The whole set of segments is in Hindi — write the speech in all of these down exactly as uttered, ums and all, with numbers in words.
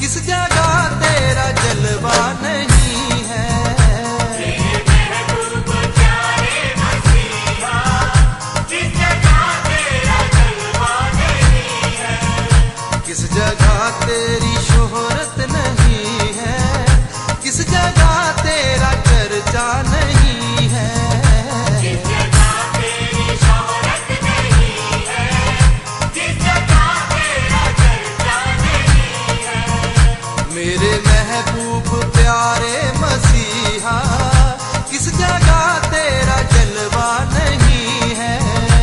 किस जगह तेरा जलवा नहीं है। मेरे महबूब प्यारे मसीहा, किस जगह तेरा जलवा नहीं है। किस जगह तेरी शोहरत नहीं है, किस जगह तेरा चर्चा नहीं है। किस जगह तेरी शोहरत नहीं है, किस जगह तेरा चर्चा नहीं है। मेरे महबूब प्यारे मसीहा, किस जगह तेरा जलवा नहीं है।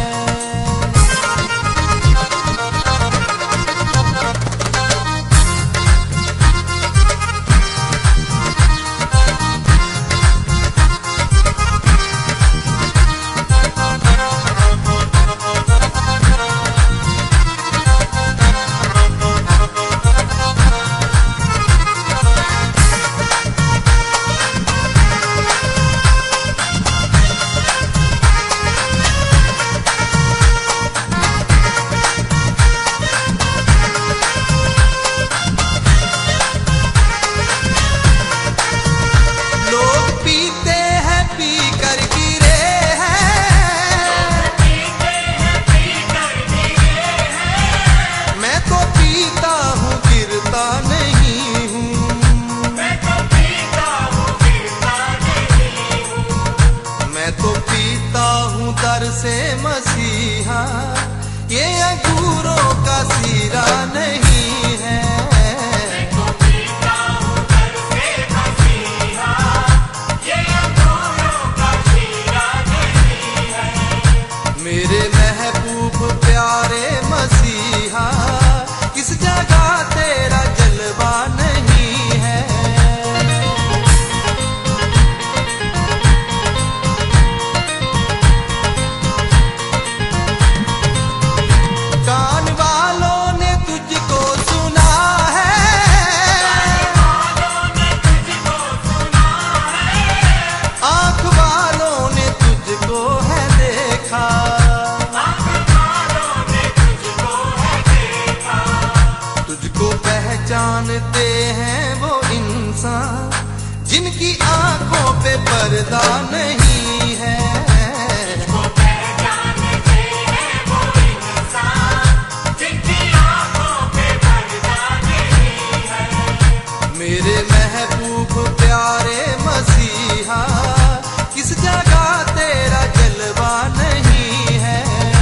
से मसीहा ये अंगूरों का सीरा नहीं है। मैं तो पीता हूँ दर से मसीहा, ये अंगूरों का सीरा नहीं है। मेरे महबूब प्यारे मसीहा, किस जगह तेरा जलवा नहीं है। जानते हैं वो इंसान जिनकी आंखों पे पर्दा नहीं है। वो पहचानते हैं वो इंसान जिनकी आंखों पे पर्दा नहीं है। मेरे महबूब प्यारे मसीहा, किस जगह तेरा जलवा नहीं है।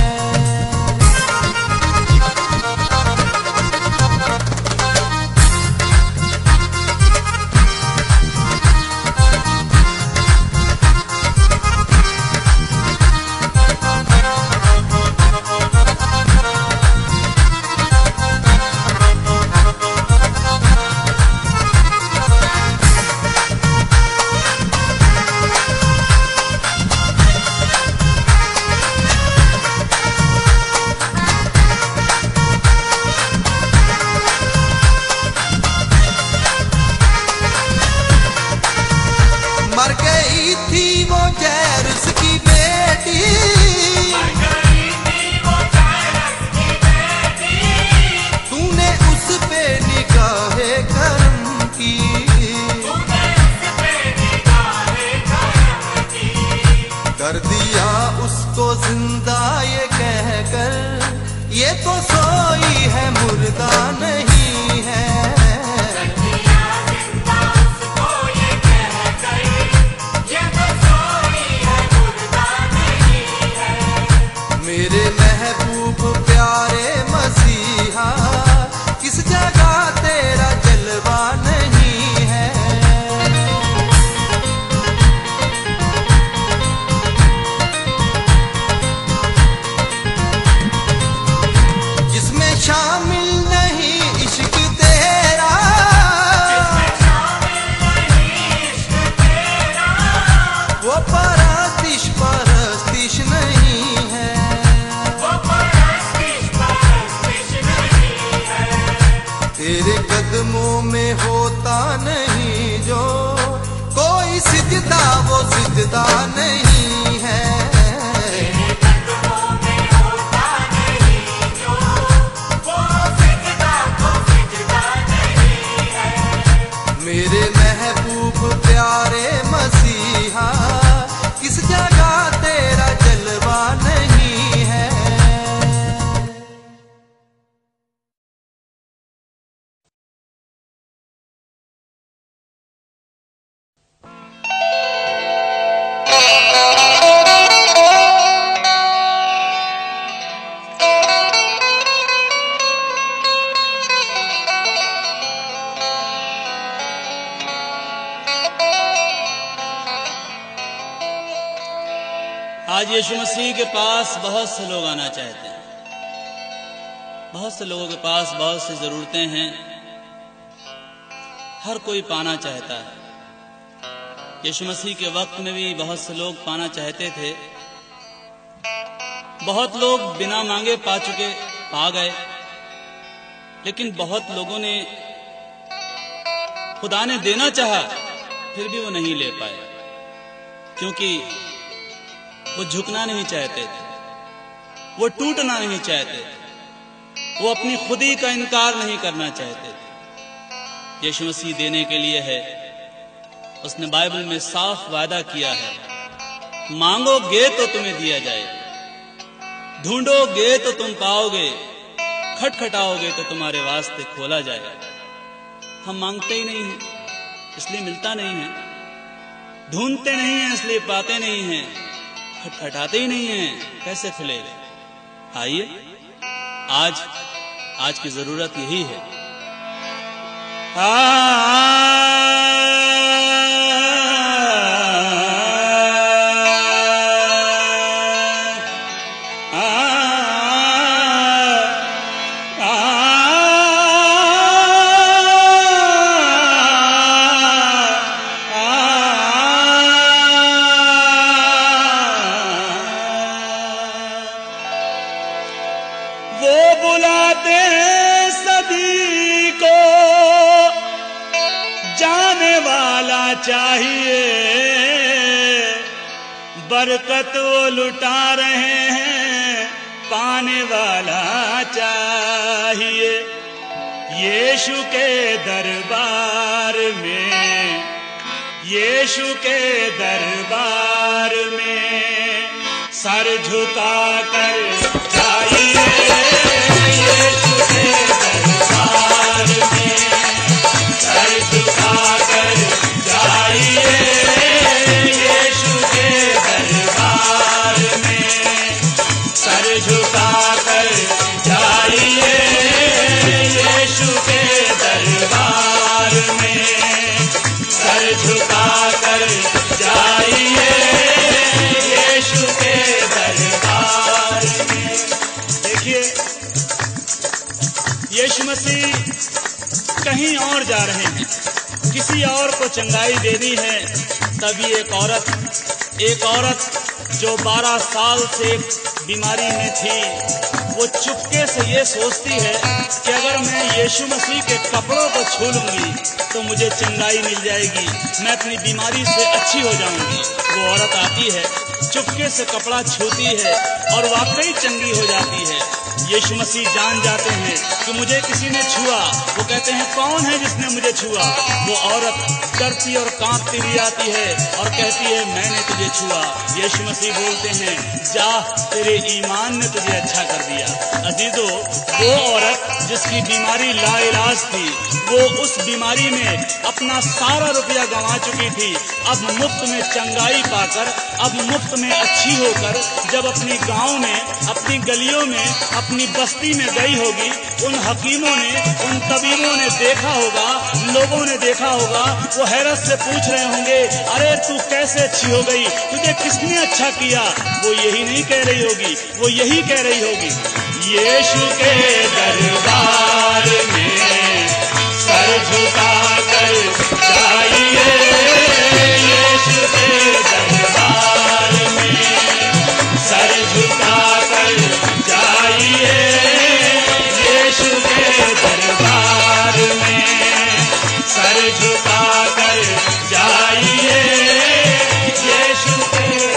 मर गई थी वो जैरस की बेटी, मर गई थी वो जैरस की बेटी। तूने उस पे निगाहे करम की, तूने उस पे निगाहे करम की। कर दिया उसको जिंदा ये कहकर ये तो सोई है मुर्दा नहीं है। मेरे महबूब प्यारे मसीहा, किस जगह तेरा जलवा नहीं है। जिसमें शामिल नहीं इश्क तेरा, जिसमें शामिल नहीं इश्क तेरा। वो परस्तिश परस्तिश नहीं है। तेरे कदमों में होता नहीं जो कोई सिजदा, वो सिजदा नहीं है। तेरे कदमों में होता नहीं जो, वो सिजदा को सिजदा नहीं आज यीशु मसीह के पास बहुत से लोग आना चाहते हैं। बहुत से लोगों के पास बहुत सी जरूरतें हैं, हर कोई पाना चाहता है। यीशु मसीह के वक्त में भी बहुत से लोग पाना चाहते थे। बहुत लोग बिना मांगे पा चुके, पा गए, लेकिन बहुत लोगों ने खुदा ने देना चाहा फिर भी वो नहीं ले पाए, क्योंकि वो झुकना नहीं चाहते थे, वो टूटना नहीं चाहते थे, वो अपनी खुदी का इनकार नहीं करना चाहते थे। यीशु मसीह देने के लिए है। उसने बाइबल में साफ वादा किया है, मांगोगे तो तुम्हें दिया जाएगा, ढूंढोगे तो तुम पाओगे, खटखटाओगे तो तुम्हारे वास्ते खोला जाएगा। हम मांगते ही नहीं हैं, इसलिए मिलता नहीं है, ढूंढते नहीं हैं इसलिए पाते नहीं हैं, खटखटाते ही नहीं हैं, कैसे खुलेगा? आइए, आज आज की जरूरत यही है। आ चाहिए बरकत वो लुटा रहे हैं, पाने वाला चाहिए। यीशु के दरबार में, यीशु के दरबार में सर झुका कर जाइए, यीशु के दरबार में सर झुका कर जाइए, यीशु के दरबार में सर झुका कर जाइए, यीशु के दरबार में सर झुका कर जाइए, यीशु के दरबार में। देखिए, यीशु मसीह कहीं और जा रहे हैं, किसी और को चंगाई देनी है। तभी एक औरत एक औरत जो बारह साल से बीमारी में थी, वो चुपके से ये सोचती है कि अगर मैं यीशु मसीह के कपड़ों को छू लूंगी तो मुझे चंगाई मिल जाएगी, मैं अपनी बीमारी से अच्छी हो जाऊंगी। वो औरत आती है, चुपके से कपड़ा छूती है और वाकई चंगी हो जाती है। यीशु मसीह जान जाते हैं कि मुझे किसी ने छुआ। वो कहते हैं, कौन है जिसने मुझे छुआ? वो औरत डरती और कांपती भी आती है और कहती है, मैंने तुझे छुआ। यीशु मसीह बोलते हैं, जा, तेरे ईमान ने तुझे अच्छा कर दिया। अजीजों, वो औरत जिसकी बीमारी लाइलाज थी, वो उस बीमारी में अपना सारा रुपया गंवा चुकी थी, अब मुफ्त में चंगाई पाकर, अब मुफ्त में अच्छी होकर जब अपनी गांव में, अपनी गलियों में, अपनी बस्ती में गई होगी, उन हकीमों ने, उन तबीबों ने देखा होगा, लोगों ने देखा होगा, वो हैरत से पूछ रहे होंगे, अरे तू कैसे अच्छी हो गई, तुझे किसने अच्छा किया? वो यही नहीं कह रही होगी, वो यही कह रही होगी, यीशु के दरबार में सर झुका कर जाइए, यीशु के दरबार में सर झुका कर जाइए, यीशु के दरबार में सर झुका कर जाइए, यीशु के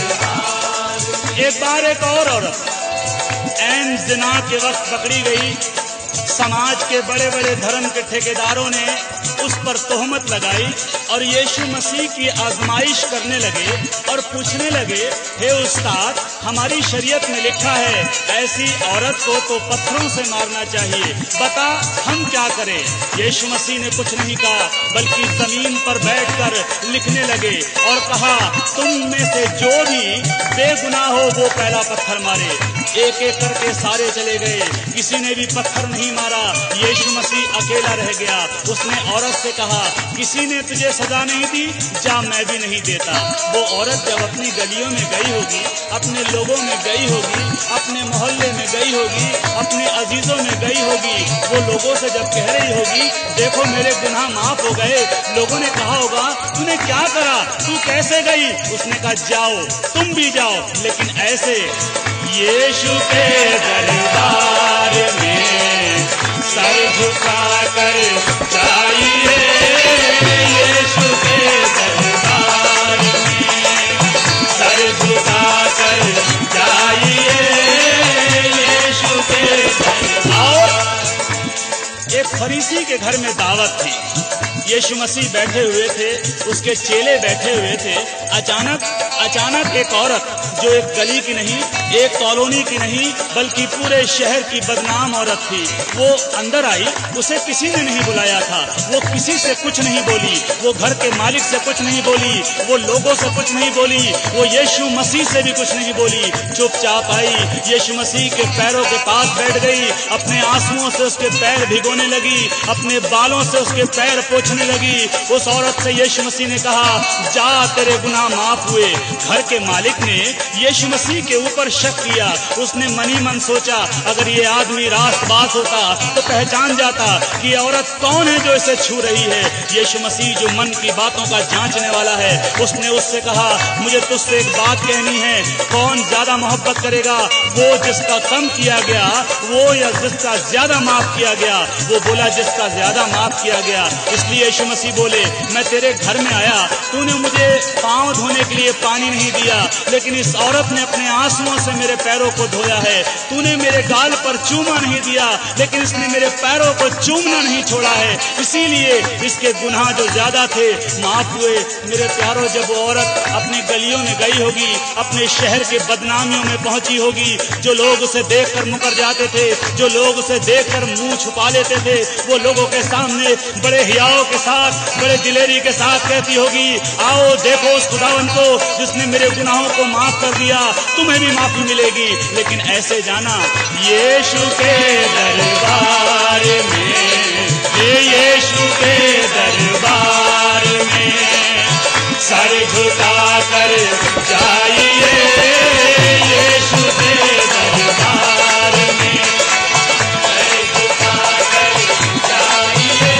दरबार। एक बार एक और औरत ऐन जिना के वक्त पकड़ी गई। समाज के बड़े बड़े धर्म के ठेकेदारों ने उस पर तोहमत लगाई और यीशु मसीह की आजमाइश करने लगे और पूछने लगे, हे उस्ताद, हमारी शरीयत में लिखा है ऐसी औरत को तो पत्थरों से मारना चाहिए, बता हम क्या करें? यीशु मसीह ने कुछ नहीं कहा, बल्कि जमीन पर बैठकर लिखने लगे और कहा, तुम में से जो भी बेगुनाह हो वो पहला पत्थर मारे। एक एक करके सारे चले गए, किसी ने भी पत्थर नहीं मारा, यीशु मसीह अकेला रह गया। उसने औरत से कहा, किसी ने तुझे सजा नहीं दी, जा मैं भी नहीं देता। वो औरत जब अपनी गलियों में गई होगी, अपने लोगों में गई होगी, अपने मोहल्ले में गई होगी, अपने अजीजों में गई होगी, वो लोगों से जब कह रही होगी, देखो मेरे गुनाह माफ हो गए, लोगों ने कहा होगा, तूने क्या करा, तू कैसे गई? उसने कहा, जाओ, तुम भी जाओ, लेकिन ऐसे यीशु के दरबार में सर झुका कर जाइए, यीशु के दरबार में सर झुका कर जाइए, यीशु के दरबार। एक फरीसी के घर में दावत थी। यीशु मसीह बैठे हुए थे, उसके चेले बैठे हुए थे। अचानक अचानक एक औरत, जो एक गली की नहीं, एक कॉलोनी की नहीं, बल्कि पूरे शहर की बदनाम औरत थी, वो अंदर आई। उसे किसी ने नहीं बुलाया था, वो किसी से कुछ नहीं बोली, वो घर के मालिक से कुछ नहीं बोली, वो लोगों से कुछ नहीं बोली, वो यीशु मसीह से भी कुछ नहीं बोली। चुपचाप आई, यीशु मसीह के पैरों के पास बैठ गई, अपने आंसुओं से उसके पैर भिगोने लगी, अपने बालों से उसके पैर पोंछने लगी। उस औरत से यीशु मसीह ने कहा, जा, तेरे गुनाह माफ हुए। घर के मालिक ने यीशु मसीह के ऊपर शक किया। उसने मनी मन सोचा, अगर ये आदमी रास्तबाज होता तो पहचान जाता कि ये औरत कौन है जो इसे छू रही है। यीशु मसीह जो मन की बातों का जांचने वाला है, उसने उससे कहा, मुझे तुझसे एक बात कहनी है, कौन ज्यादा मोहब्बत करेगा, वो जिसका कम किया गया वो या जिसका ज्यादा माफ किया गया? वो बोला, जिसका ज्यादा माफ किया गया। इसलिए यीशु मसीह बोले, मैं तेरे घर में आया, तूने मुझे पांव धोने के लिए पानी नहीं दिया, लेकिन इस औरत ने अपने आंसुओं से मेरे पैरों को धोया है। तूने मेरे गाल पर चूमा नहीं दिया, लेकिन इसने मेरे पैरों को चूमना नहीं छोड़ा है। इसीलिए इसके गुनाह जो ज्यादा थे माफ हुए। मेरे प्यारों, जब वो औरत अपनी गलियों में गई होगी, अपने शहर के बदनामियों में पहुंची होगी, जो लोग उसे देखकर मुकर जाते थे, जो लोग उसे देखकर मुंह छुपा लेते थे, वो लोगों के सामने बड़े हियाव के साथ, बड़े दिलेरी के साथ कहती होगी, आओ देखो उस खुदावन को जिसने मेरे गुनाहों को माफ कर दिया, तुम्हें भी माफी मिलेगी। लेकिन ऐसे जाना, यीशु के दरबार में, ये यीशु के दरबार में सर झुका कर जाइए, यीशु के दरबार में सर झुका कर जाइए,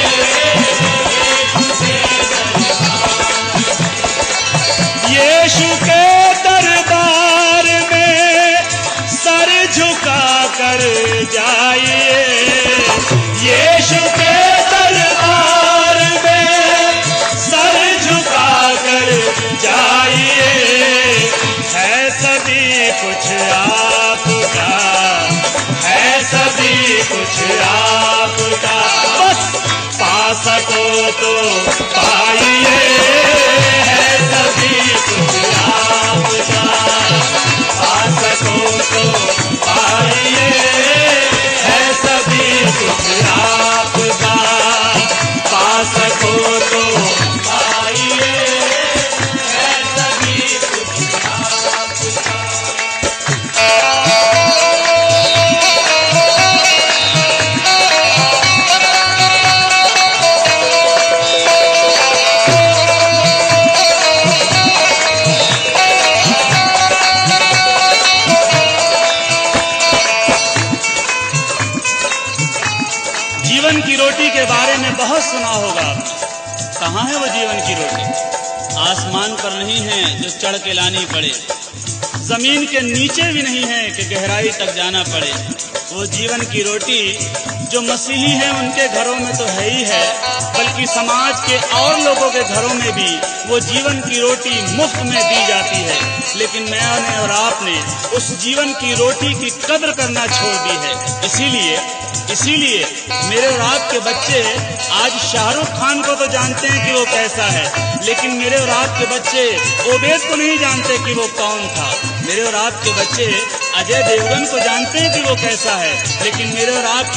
यीशु के दरबार में सर झुका कर जाइए, यीशु के दरबार में सर झुका कर जाइए। है सभी कुछ आपका, है सभी कुछ आपका, बस पा सको तो पाइए, है सभी कुछ आपका, पा सको तो पाइए, है सभी कुछ आपका, पा सको तो पाइए, है सभी कुछ आपका। जीवन की रोटी के बारे में बहुत सुना होगा। कहाँ है वो जीवन की रोटी? आसमान पर नहीं है जो चढ़ के लानी पड़े, जमीन के नीचे भी नहीं है कि गहराई तक जाना पड़े। वो जीवन की रोटी जो मसीही हैं उनके घरों में तो है ही है, बल्कि समाज के और लोगों के घरों में भी वो जीवन की रोटी मुफ्त में दी जाती है। लेकिन मैंने और आपने उस जीवन की रोटी की कद्र करना छोड़ दी है। इसीलिए इसीलिए मेरे और आपके बच्चे आज शाहरुख खान को तो जानते हैं कि वो कैसा है, लेकिन मेरे और आपके बच्चे ओबेद को नहीं जानते कि वो कौन था। मेरे और आपके बच्चे अजय देवगन को जानते हैं कि वो कैसा है, लेकिन मेरे और आपके बच्चे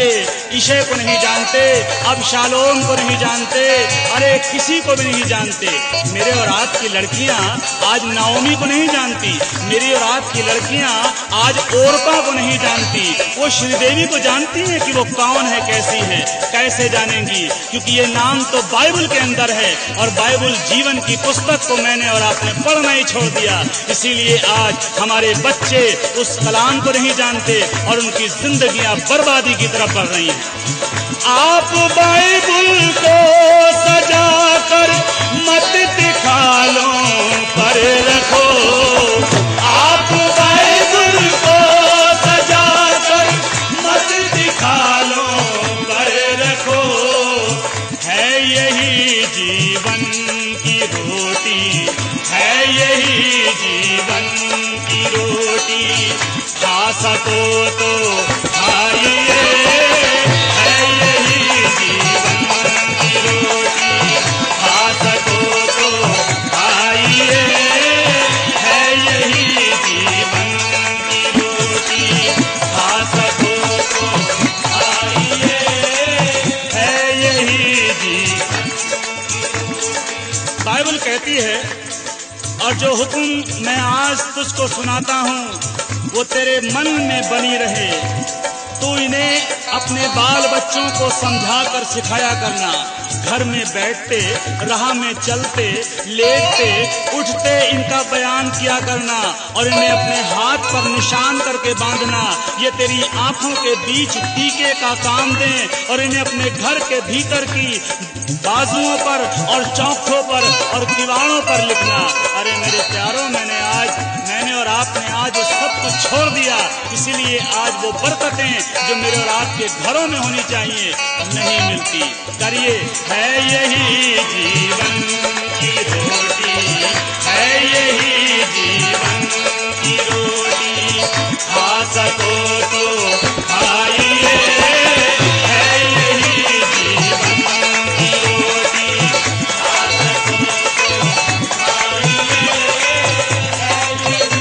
ईशे को नहीं जानते, अब शालोम को नहीं जानते, अरे किसी को भी नहीं जानते। मेरे और आपकी लड़कियां आज नाओमी को नहीं जानती, मेरी और आपकी लड़कियां आज ओरपा को नहीं जानती। वो श्रीदेवी को जानती हैं कि वो कौन है, कैसी है, कैसे जानेंगी? क्योंकि ये नाम तो बाइबल के अंदर है और बाइबल जीवन की पुस्तक को मैंने और आपने पढ़ना ही छोड़ दिया। इसीलिए आज हमारे बच्चे उस कलाम को नहीं जानते और उनकी जिंदगियां बर्बादी की तरफ बढ़ रही हैं। आप बाइबल को सजा कर मत दिखालों पर रखो, आप बाइबल को सजा कर मत दिखालों पर रखो। है यही जीवन की रोटी, है यही जीवन की रोटी, खा सको तो खाइए, है यही जीवन की रोटी, खा सको तो खाइए, है यही जीवन की रोटी, खा सको तो खाइए, है यही जीवन। बाइबल कहती है, और जो हुक्म मैं आज तुझको सुनाता हूँ वो तेरे मन में बनी रहे, तू इन्हें अपने बाल बच्चों को समझा कर सिखाया करना। घर में बैठते, राह में चलते, लेटते, उठते इनका बयान किया करना और इन्हें अपने हाथ पर निशान करके बांधना। ये तेरी आंखों के बीच टीके का काम दें और इन्हें अपने घर के भीतर की बाजुओं पर और चौखटों पर और दीवारों पर लिखना। अरे मेरे प्यारों, मैंने आज मैंने और आपने आज सब कुछ छोड़ दिया, इसीलिए आज वो बरकतें जो मेरे और आपके घरों में होनी चाहिए नहीं मिलती। करिए, है यही जीवन की रोटी, है यही जीवन की रोटी, खा सको तो खाइए, है यही जीवन की रोटी, खा सको तो खाइए, है यही।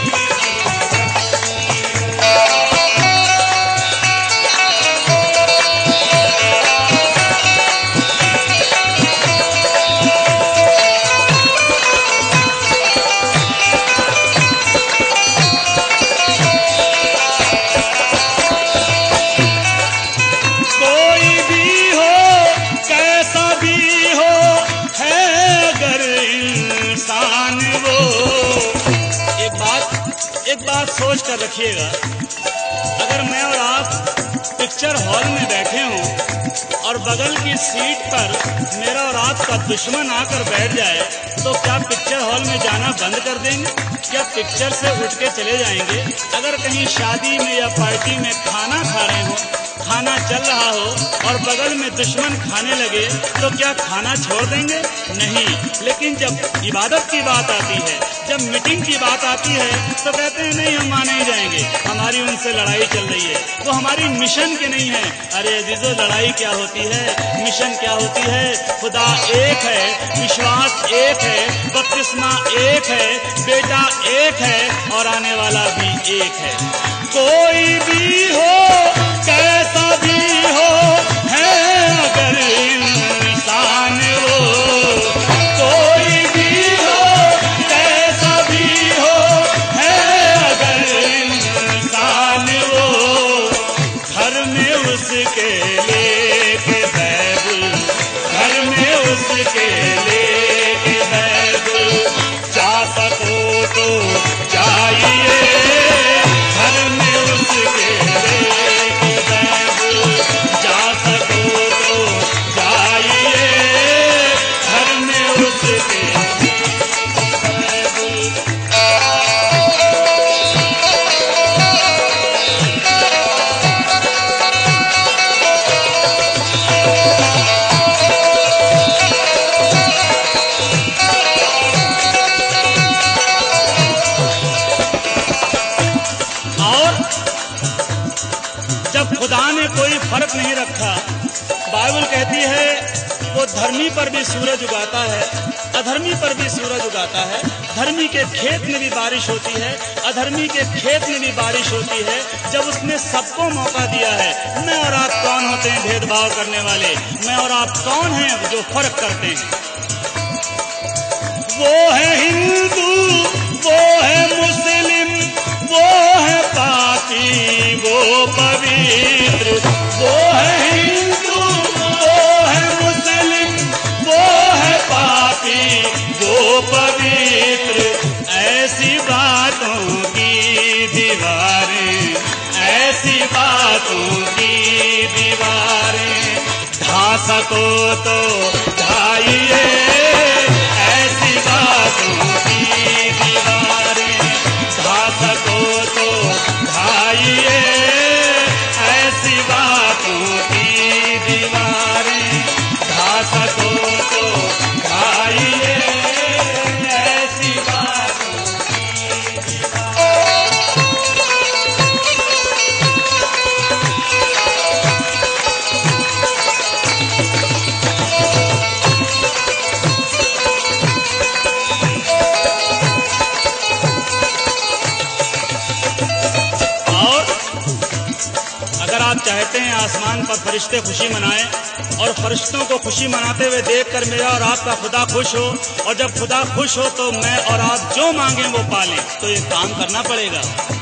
एक बात सोच कर रखिएगा, अगर मैं और आप पिक्चर हॉल में बैठे हों और बगल की सीट पर मेरा और आपका दुश्मन आकर बैठ जाए तो क्या पिक्चर हॉल में जाना बंद कर देंगे? क्या पिक्चर से उठ के चले जाएंगे? अगर कहीं शादी में या पार्टी में खाना खा रहे हो, खाना चल रहा हो और बगल में दुश्मन खाने लगे तो क्या खाना छोड़ देंगे? नहीं। लेकिन जब इबादत की बात आती है, जब मीटिंग की बात आती है तो कहते हैं नहीं, हम माने ही जाएंगे, हमारी उनसे लड़ाई चल रही है, वो हमारी मिशन की नहीं है। अरे अजीजों, लड़ाई क्या होती है, मिशन क्या होती है? खुदा एक है, विश्वास एक है, बपतिस्मा एक है, बेटा एक है और आने वाला भी एक है। कोई भी हो, कैसा भी हो, है अगर इंसान वो, कोई भी हो, कैसा भी हो, है अगर इंसान वो, घर में उसके लेके बाइबल, घर में उसके लेके बाइबल, जा सको तो जाइए, घर में उसके लेके बाइबल, जा सको तो जाइए, घर में उसके वो धर्मी पर भी सूरज उगाता है, अधर्मी पर भी सूरज उगाता है। धर्मी के खेत में भी बारिश होती है, अधर्मी के खेत में भी बारिश होती है, जब उसने सबको मौका दिया है। मैं और आप कौन होते हैं भेदभाव करने वाले? मैं और आप कौन हैं जो फर्क करते हैं? वो है हिंदू, वो है मुस्लिम, वो है पापी, वो पवित्र। वो है हिंदू, वो है मुस्लिम, वो है पापी, वो पवित्र। ऐसी बातों की दीवारें, ऐसी बातों की दीवारें ढा सको तो ढाइए। ऐसी बातों की दीवारें ढा सको तो ढाइए। ऐसी बातों की दीवारें ढा सको तो ढाइए। ऐसी बातों की दीवारें। अगर आप चाहते हैं आसमान पर फरिश्ते खुशी मनाएं और फरिश्तों को खुशी मनाते हुए देखकर मेरा और आपका खुदा खुश हो, और जब खुदा खुश हो तो मैं और आप जो मांगें वो पालें, तो ये काम करना पड़ेगा।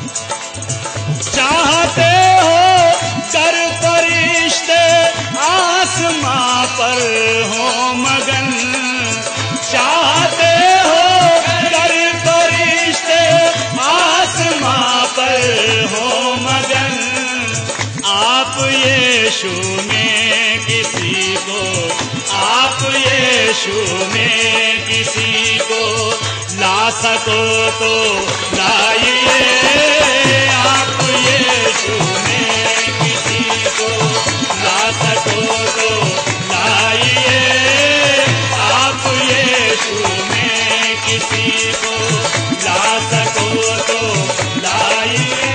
चाहते हो कर फरिश्ते आसमां पर हो मगन, चाहते हो कर फरिश्ते आसमां पर हो मगन। आप यीशु में किसी को, आप यीशु में किसी को ला सको तो लाइए। आप यीशु में किसी को ला सको तो लाइए। आप यीशु में किसी को ला सको तो लाइए।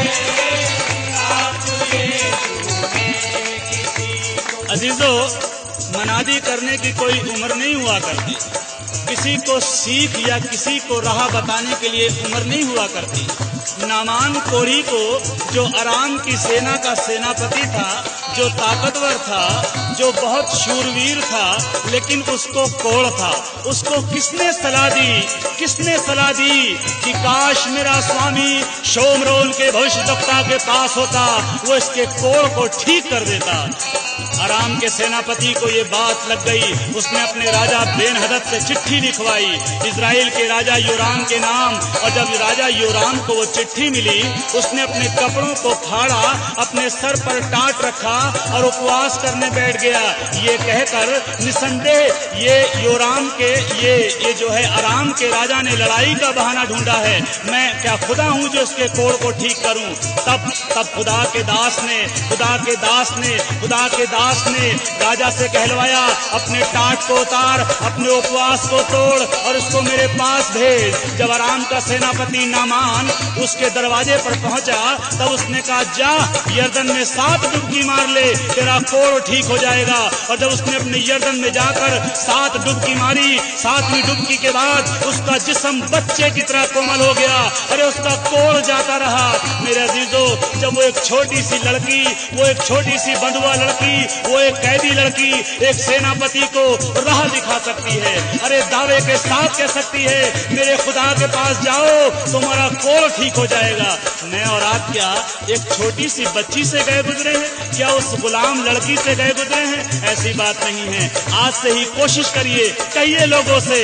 अजीजों, मनादी करने की कोई उम्र नहीं हुआ करती। किसी को सीख या किसी को राह बताने के लिए उम्र नहीं हुआ करती। नामान कोढ़ी को, जो अराम की सेना का सेनापति था, जो ताकतवर था, जो बहुत शूरवीर था, लेकिन उसको कोढ़ था। उसको किसने सलाह दी? किसने सलाह दी कि काश मेरा स्वामी शोमरोन के भविष्यद्वक्ता के पास होता, वो इसके कोढ़ को ठीक कर देता। अराम के सेनापति को ये बात लग गई। उसने अपने राजा बेन-हदद से चिट्ठी लिखवाई इजराइल के राजा योराम के नाम, और जब राजा योराम को वो चिट्ठी मिली, उसने अपने कपड़ों को फाड़ा, अपने सर पर टाट रखा और उपवास करने बैठ गया, ये कहकर निसंदेह ये योराम के ये ये जो है अराम के राजा ने लड़ाई का बहाना ढूंढा है। मैं क्या खुदा हूँ जो इसके कोढ़ को ठीक करूँ? तब तब खुदा के दास ने खुदा के दास ने खुदा के दास ने राजा से कहलवाया, अपने टाट को उतार, अपने उपवास को तोड़ और उसको मेरे पास भेज। जब अराम का सेनापति नामान उसके दरवाजे पर पहुंचा, तब उसने कहा, जा यर्दन में सात डुबकी मार ले, तेरा कोढ़ ठीक हो जाएगा। और जब उसने अपने यर्दन में जाकर सात डुबकी मारी, सातवीं डुबकी के बाद उसका जिस्म बच्चे की तरह कोमल हो गया। अरे उसका कोढ़ जाता रहा। मेरे अजीजों, जब वो एक छोटी सी लड़की, वो एक छोटी सी बंधुआ लड़की, वो एक कैदी लड़की एक सेनापति को राह दिखा सकती है, अरे दावे के साथ कह सकती है, मेरे खुदा के पास जाओ, तुम्हारा कोढ़ ठीक हो जाएगा। मैं और आप क्या एक छोटी सी बच्ची से गए गुजरे हैं? क्या उस गुलाम लड़की से गए गुजरे हैं? ऐसी बात नहीं है। आज से ही कोशिश करिए, कहिए लोगों से,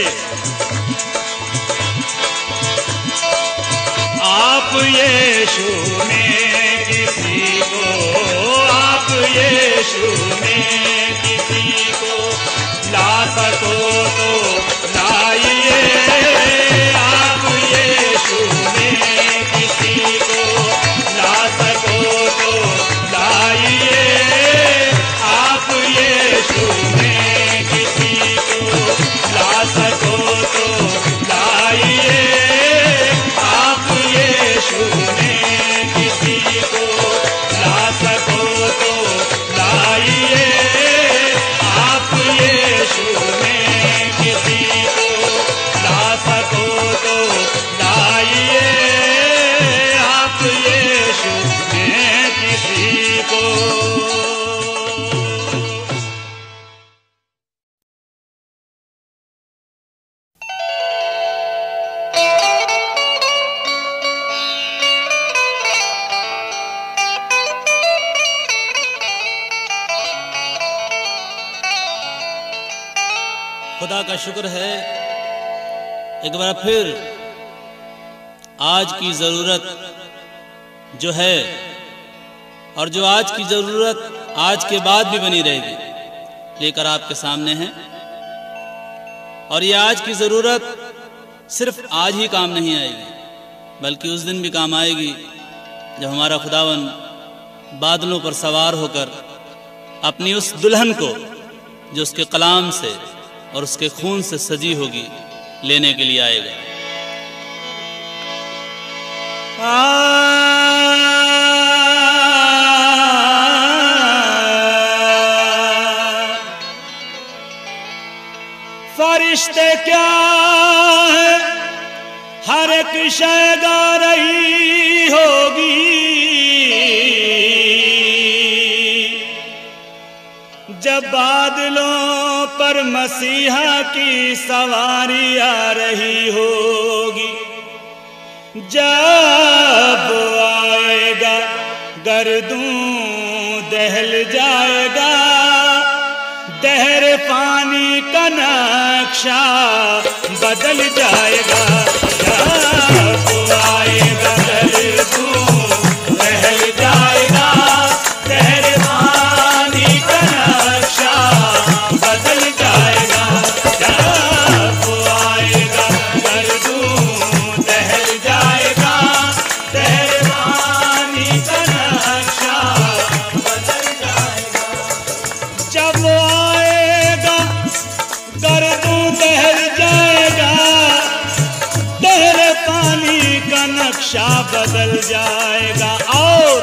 आप यीशु में किसी को, आप यीशु में किसी को ला सको तो लाइए। आप यीशु में किसी को ला सको तो लाइए। आप यीशु में किसी को ला सको तो लाइए। आप यीशु में किसी को ला सको तो लाइए। आप यीशु खुदा का शुक्र है एक बार फिर आज की ज़रूरत जो है और जो आज की ज़रूरत आज के बाद भी बनी रहेगी लेकर आपके सामने है। और ये आज की ज़रूरत सिर्फ आज ही काम नहीं आएगी बल्कि उस दिन भी काम आएगी जब हमारा खुदावन बादलों पर सवार होकर अपनी उस दुल्हन को जो उसके कलाम से और उसके खून से सजी होगी लेने के लिए आएगा। फरिश्ते क्या है हर एक शय गा रही होगी, जब बादलों पर मसीहा की सवारी आ रही होगी। जब आएगा गर्दूं दहल जाएगा, दहर पानी का नक्शा बदल जाएगा। जब आएगा गर्दूं दहल जाएगा, दहर पानी का नक्शा बदल जाएगा। जब आएगा गर्दूं दहल जाएगा, दहर पानी का नक्शा बदल जाएगा। जब आएगा गर्दूं दहल जाएगा, दहर पानी का नक्शा बदल जाएगा और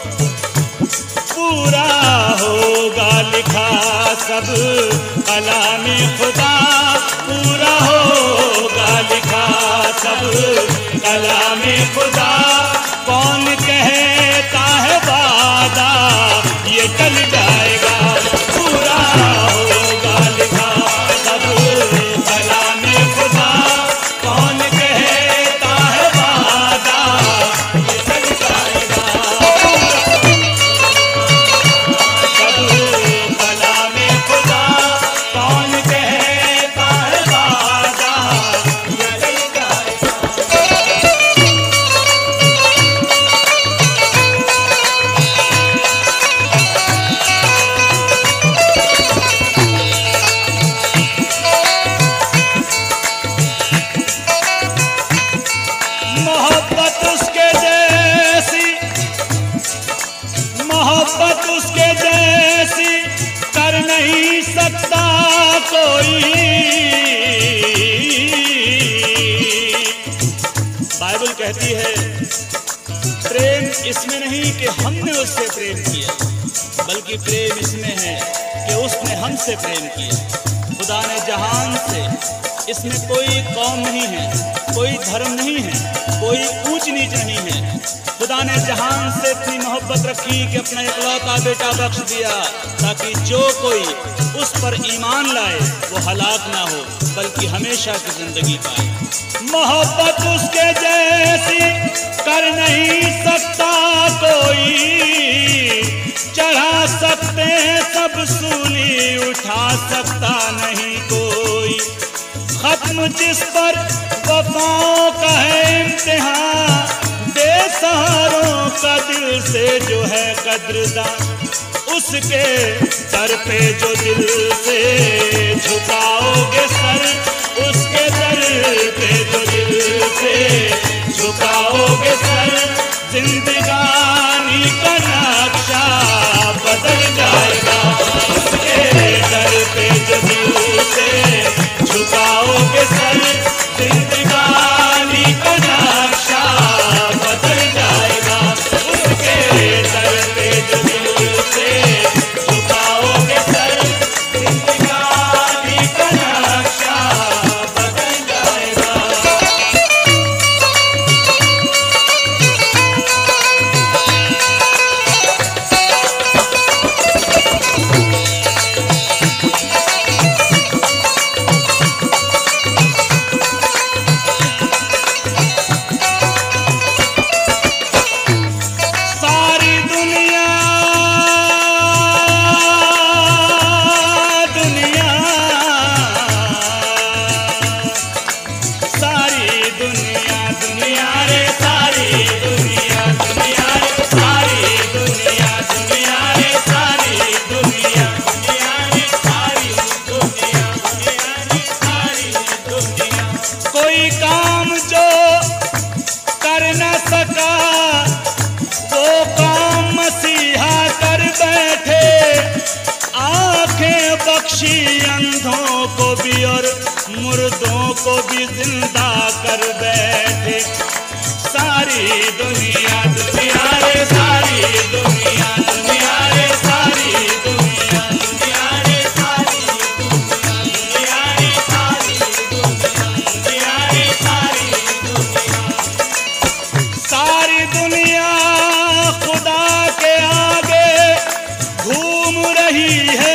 पूरा होगा लिखा सब कलामे खुदा, पूरा होगा लिखा सब कलामे खुदा। कौन कहता है वादा ये टल जाएगा, पूरा होगा लिखा सब कलामे खुदा। कौन कहता है वादा ये टल जाएगा, सब कलामे खुदा। कौन कहता है वादा ये टल जाएगा। मोहब्बत उसके जैसी, मोहब्बत उसके जैसी कर नहीं सकता कोई। बाइबल कहती है प्रेम इसमें नहीं कि हमने उससे प्रेम किया, बल्कि प्रेम इसमें है कि उसने हमसे प्रेम किया। खुदा ने जहान से, इसमें कोई कौम नहीं है, कोई धर्म नहीं है, कोई ऊंच नीच नहीं है। खुदा ने जहान से इतनी मोहब्बत रखी कि अपना इकलौता बेटा बख्श दिया ताकि जो कोई उस पर ईमान लाए वो हलाक ना हो बल्कि हमेशा की जिंदगी पाए। मोहब्बत उसके जैसी कर नहीं सकता कोई, चढ़ा सकते हैं सब सूली, उठा सकता नहीं कोई। खत्म जिस पर वफाओं का है इम्तिहान, बेसहारों का दिल से जो है कद्रदान, उसके सर पे जो दिल से झुकाओगे सर, उसके दर पे जो दिल से झुकाओगे सर, जिंदगानी का नक्शा बदल जाएगा। उसके दर पे जो दिल से झुकाओगे सर, जिंदगानी का नक्शा बदल जाएगा। उसके दर पे जो दिल से झुकाओगे सर, जिंदगानी का नक्शा बदल जाएगा। भी और मुर्दों को भी जिंदा कर बैठे। सारी दुनिया दुनिया रे सारी दुनिया दुनिया रे सारी दुनिया दुनिया रे सारी दुनिया रे सारी दुनिया रे सारी दुनिया। सारी दुनिया खुदा के आगे घूम रही है।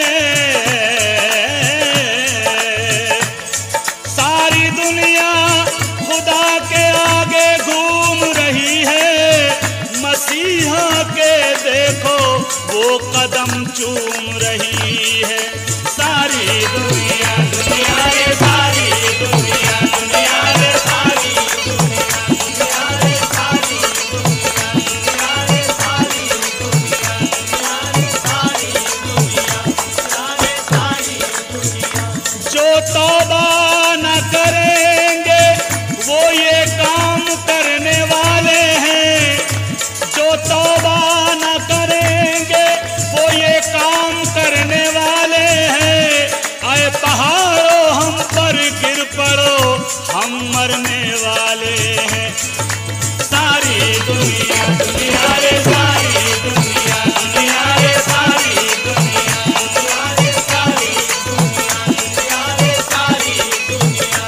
सारी दुनिया खुदा के आगे घूम रही है। मसीहा के देखो वो कदम चूम रही है। सारी दुनिया दुनिया रे सारी दुनिया दुनिया रे सारी दुनिया दुनिया रे सारी दुनिया दुनिया रे सारी दुनिया दुनिया रे सारी दुनिया दुनिया रे सारी दुनिया। जो तौबा न करेंगे वो ये काम करने वाले हैं। जो तौबा न करेंगे वो ये काम करने वाले हैं। आए पहाड़ों हम पर गिर पड़ो हम मरने वाले हैं। सारी दुनिया दुनिया रे सारी दुनिया दुनिया रे सारी दुनिया दुनिया रे सारी दुनिया दुनिया रे सारी दुनिया।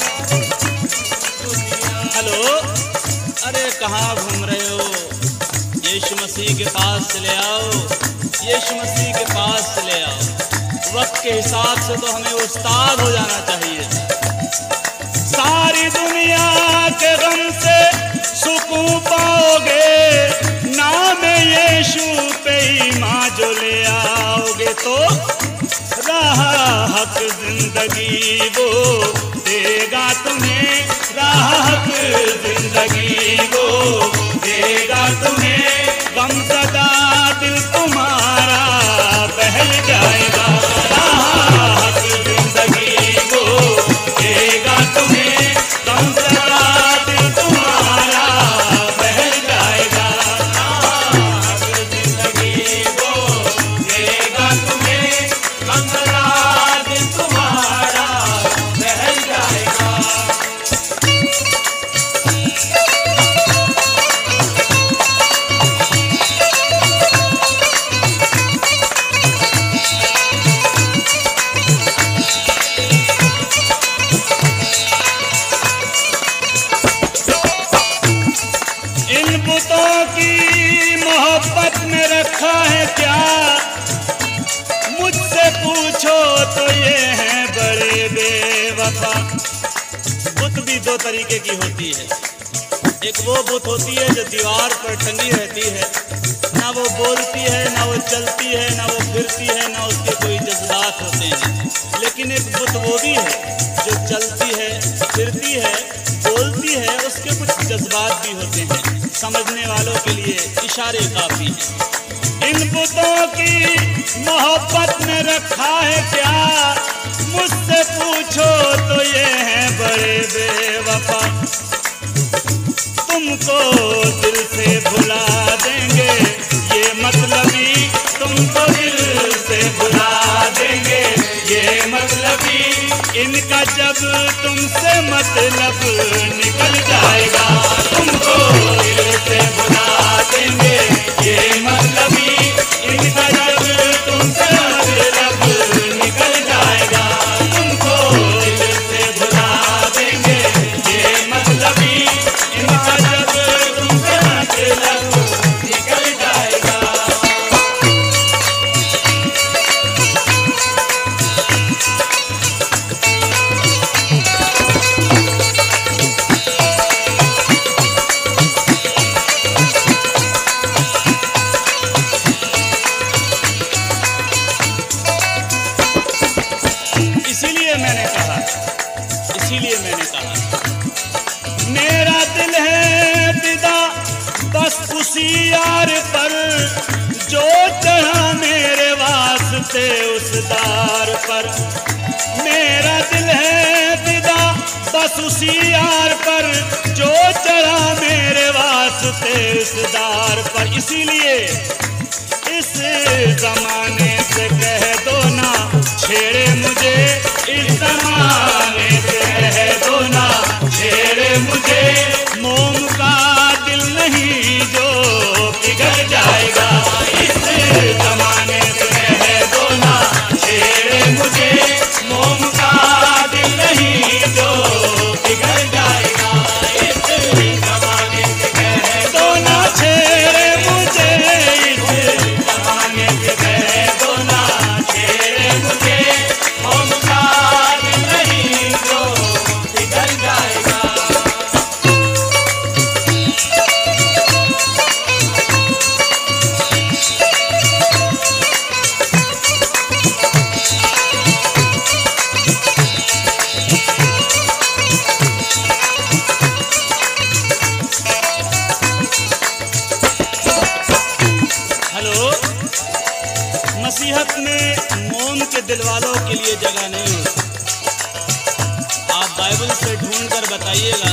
हेलो, अरे कहाँ घूम रहे हो? यीशु मसीह के पास चले आओ, यीशु मसीह के पास चले आओ। वक्त के हिसाब से तो हमें उस्ताद हो जाना चाहिए। सारी दुनिया के गम से सुकून पाओगे। नाम यीशु पे ईमान जो ले आओगे तो राह हक जिंदगी वो देगा तुम्हें। राह हक जिंदगी वो देगा तुम्हें। गमज़दा दिल तुम्हारा बहल जाएगा। राह हक जिंदगी वो देगा तुम्हें। गमज़दा दिल तुम्हारा बहल जाएगा। राह हक जिंदगी वो देगा तुम्हें। गमज़दा दिल तुम्हारा बहल जाएगा। इन बुतों की मोहब्बत में रखा है क्या? मुझसे पूछो तो ये हैं बड़े बेवफा। बुत भी दो तरीके की होती है। एक वो बुत होती है जो दीवार पर टंगी रहती है, ना वो बोलती है, ना वो चलती है, ना वो फिरती है, ना उसके कोई जज्बात होते हैं। लेकिन एक बुत वो भी है जो चलती है, फिरती है, बोलती है, उसके कुछ जज्बात भी होते हैं। समझने वालों के लिए इशारे काफी हैं। इन बुतों की मोहब्बत में रखा है क्या? मुझसे पूछो तो ये हैं बड़े बेवफा। तुमको दिल से भुला देंगे ये मतलबी। तुमको दिल से भुला देंगे ये मतलबी। इनका जब तुमसे मतलब निकल जाएगा। तुमको दिल से भुला देंगे ये मतलबी। इनका जब तुमसे मतलब निकल जाएगा। तुमको दिल से भुला देंगे ये मतलबी। इनका जब तुमसे मतलब निकल जाएगा। इसीलिए मैंने कहा इसीलिए मैंने कहा मेरा दिल है फिदा बस उसी यार पर जो चढ़ा मेरे वास्ते उस दार पर। मेरा दिल है फिदा बस उसी यार पर जो चढ़ा मेरे वास्ते उस दार पर। इसीलिए इस जमाने से कह दो ना छेड़े मुझे। इस बताइएगा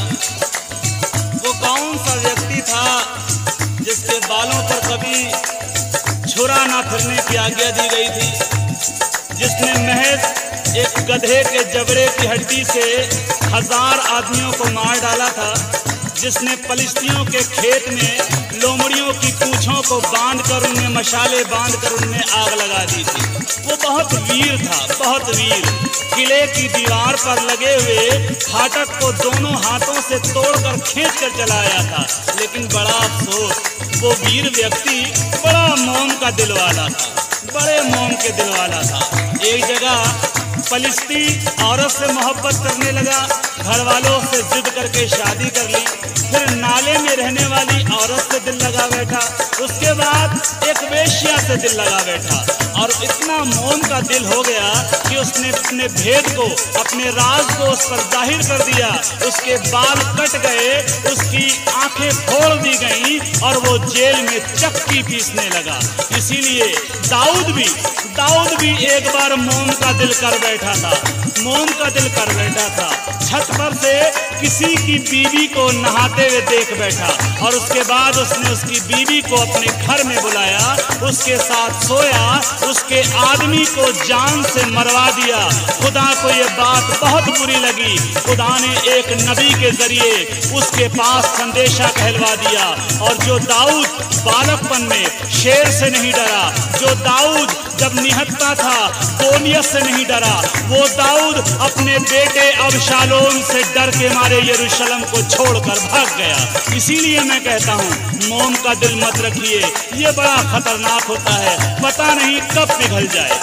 वो कौन सा व्यक्ति था जिसके बालों पर कभी छुरा ना फिरने की आज्ञा दी गई थी, जिसने महज एक गधे के जबड़े की हड्डी से हजार आदमियों को मार डाला था, जिसने फलिस्तियों के खेत में लोमड़ियों की पूंछों को बांधकर उनमें मशाले बांधकर उनमें आग लगा दी थी। वो बहुत वीर था, बहुत वीर। किले की दीवार पर लगे हुए फाटक को दोनों हाथों से तोड़कर खींच कर चलाया था। लेकिन बड़ा अफसोस, वो वीर व्यक्ति बड़ा मोम का दिल वाला था, बड़े मोम के दिल वाला था। एक जगह फलिस्ती औरत से मोहब्बत करने लगा, घर वालों से जिद करके शादी कर ली, फिर नाले में रहने वाली औरत से दिल लगा बैठा, उसके बाद एक वेश्या से दिल लगा बैठा, और इतना मोम का दिल हो गया कि उसने अपने भेद को, अपने राज को उस पर जाहिर कर दिया। उसके बाल कट गए, उसकी आंखें फोड़ दी गईं और वो जेल में चक्की पीसने लगा। इसीलिए दाऊद भी दाऊद भी एक बार मोम का दिल कर बैठा था, मोम का दिल कर बैठा था। छत पर से किसी की बीवी को नहाते हुए देख बैठा और उसके बाद उसने उसकी बीवी को अपने घर में बुलाया, उसके साथ सोया, उसके आदमी को जान से मरवा दिया। खुदा को ये बात बहुत बुरी लगी। खुदा ने एक नबी के जरिए उसके पास संदेशा कहलवा दिया। और जो दाऊद बालकपन में शेर से नहीं डरा, जो दाऊद जब निहत्ता था गोलियत से नहीं डरा, वो दाऊद अपने बेटे अबशालोम से डर के मारे यरूशलेम को छोड़कर भाग गया। इसीलिए मैं कहता हूँ मोम का दिल मत रखिए, ये बड़ा खतरनाक होता है, पता नहीं कब पिघल जाए।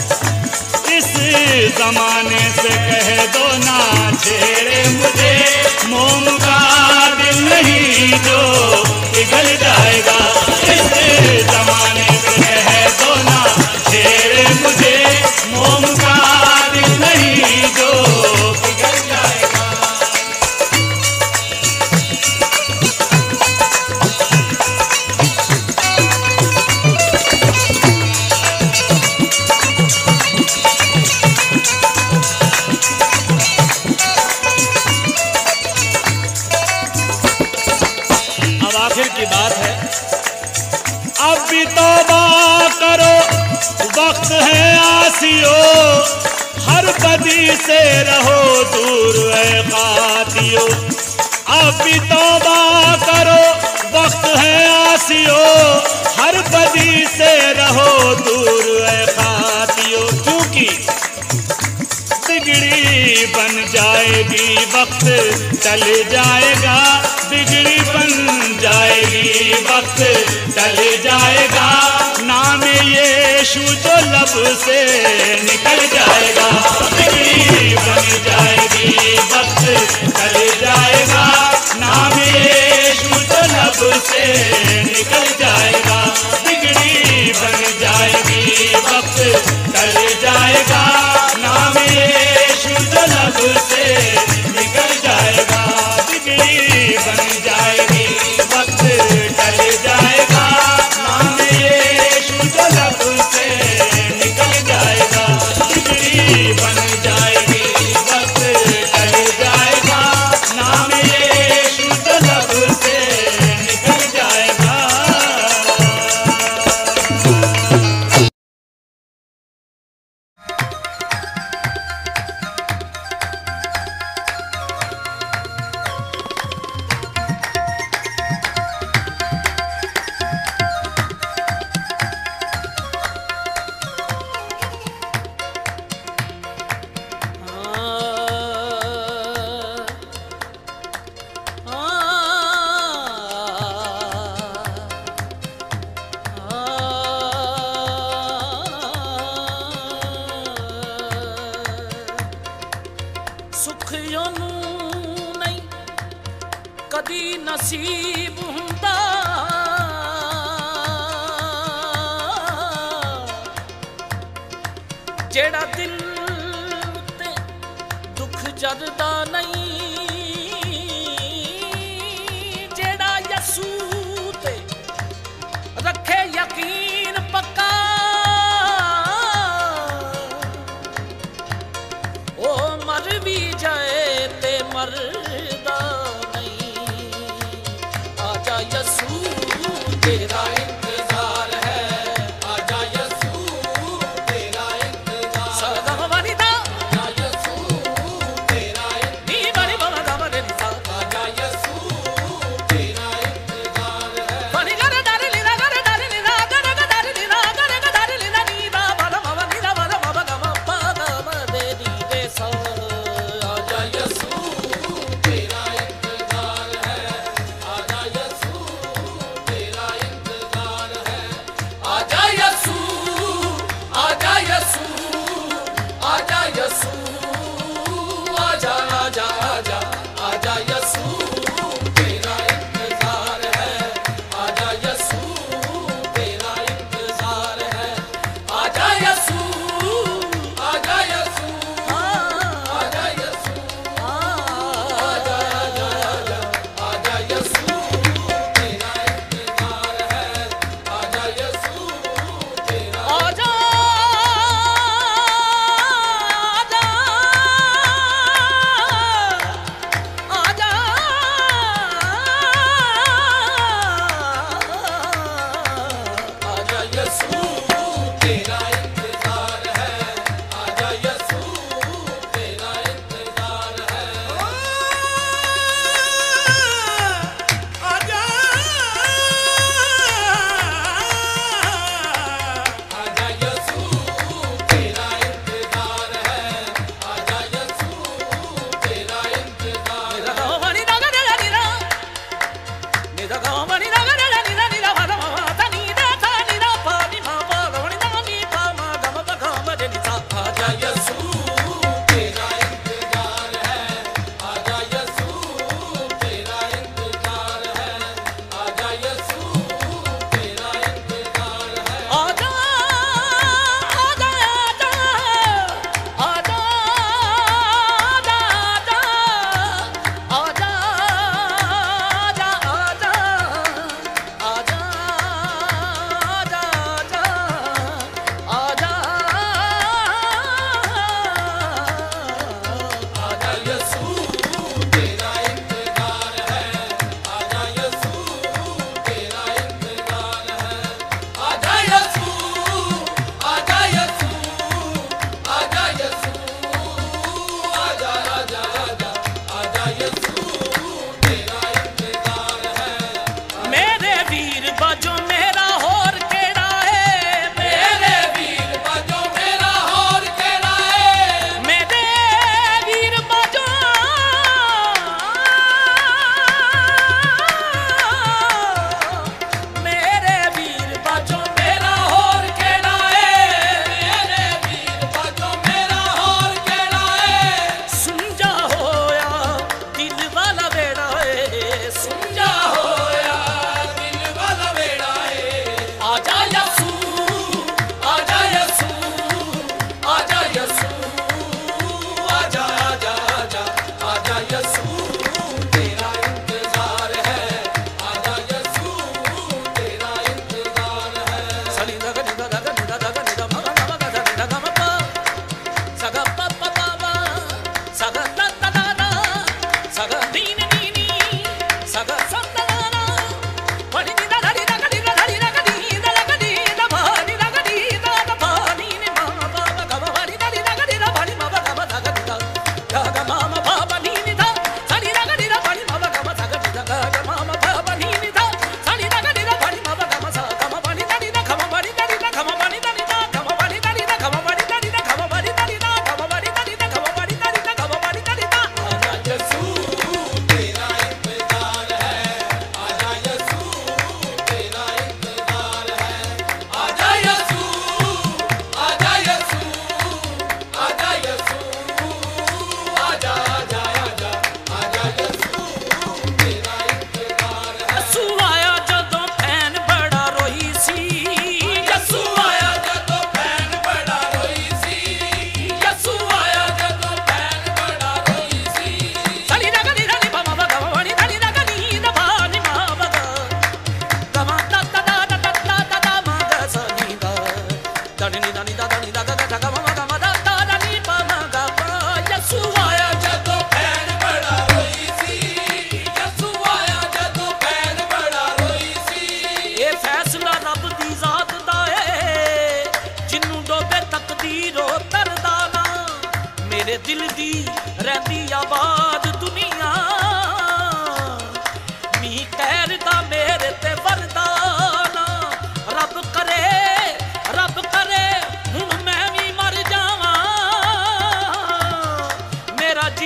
इस जमाने से कह दो ना छेड़े मुझे, मोम का दिल नहीं जो पिघल जाएगा। इस जमाने से कह दो ना छेड़े मुझे, मोम का दिल नहीं जो पिघल जाएगा। अब आखिर की बात है, अब भी तौबा करो, वक्त है आसियो, हर बदी से रहो दूर ए कातियो। अब भी तौबा करो, वक्त है आसियो, हर बदी से रहो दूर ए कातियो। क्योंकि बिगड़ी बन जाएगी, वक्त टल जाएगा, बिगड़ी बन जाएगी, वक्त टल जाएगा। नाम यीशु जो लब से निकल जाएगा, बिगड़ी बन जाएगी, वक्त टल जाएगा। नाम यीशु जो लब से निकल जाएगा, बिगड़ी बन जाएगी, वक्त टल जाएगा। नाम यीशु जो लब से निकल जाएगा, बिगड़ी बन जाएगी, वक्त टल जाएगा। नाम यीशु जो लब से निकल जाएगा, बिगड़ी बन जाएगी, वक्त टल जाएगा। नाम यीशु जो लब से निकल जाएगा। ਕਦੀ ਨਸੀਬ ਹੁੰਦਾ ਜਿਹੜਾ ਦਿਲ ਉੱਤੇ ਦੁੱਖ ਜਰਦਾ ਨਹੀਂ, ਜਿਹੜਾ ਯਸੂ ਤੇ ਰੱਖੇ ਯਕੀਨ ਪੱਕਾ, ਉਹ ਮਰ ਵੀ ਜਾਏ ਤੇ ਮਰਦਾ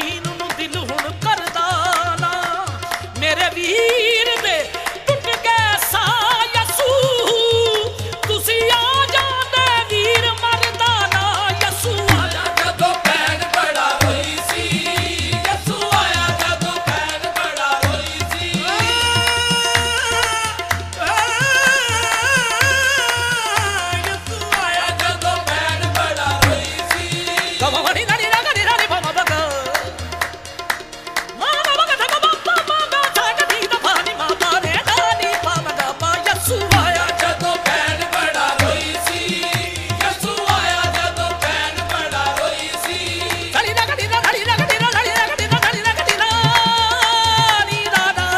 दीन ਨੂੰ ਦਿਲ ਹੁਣ ਕਰਦਾ ਨਾ ਮੇਰੇ ਵੀਰ ਦੇ ਟੁੱਟ ਗਏ ਸਾਹ ਯਸੂ ਤੁਸੀਂ ਆ ਜਾਂਦੇ ਵੀਰ ਮਰਦਾ ਨਾ ਯਸੂ ਆਇਆ ਜਦੋਂ ਭੈਣ ਬੜਾ ਰੋਈ ਸੀ ਯਸੂ ਆਇਆ ਜਦੋਂ ਭੈਣ ਬੜਾ ਰੋਈ ਸੀ ਯਸੂ ਆਇਆ ਜਦੋਂ ਭੈਣ ਬੜਾ ਰੋਈ ਸੀ ਗਵਾ ਵੜੀ ਨੜੀ ਨਗੜੀ ਨੜੀ ਬਾਬਾ ਬਗਾ ਮਾਂ ਬਾਬਾ ਕਾ ਬਾਬਾ ਬਾਬਾ ਛੱਡਦੀ ਦਾ ਪਾਣੀ ਮਾਤਾ ਨੇ ਦਾਨੀ ਬਾਬਾ ਬਾ ਯਸੂ ਆਇਆ ਜਦੋਂ ਭੈਣ ਬੜਾ ਰੋਈ ਸੀ ਯਸੂ ਆਇਆ ਜਦੋਂ ਭੈਣ ਬੜਾ ਰੋਈ ਸੀ ਨੜੀ ਨਗੜੀ ਨੜੀ ਨਗੜੀ ਨੜੀ ਨਗੜੀ ਨੜੀ ਨਗੜੀ ਨੀ ਦਾ ਦਾ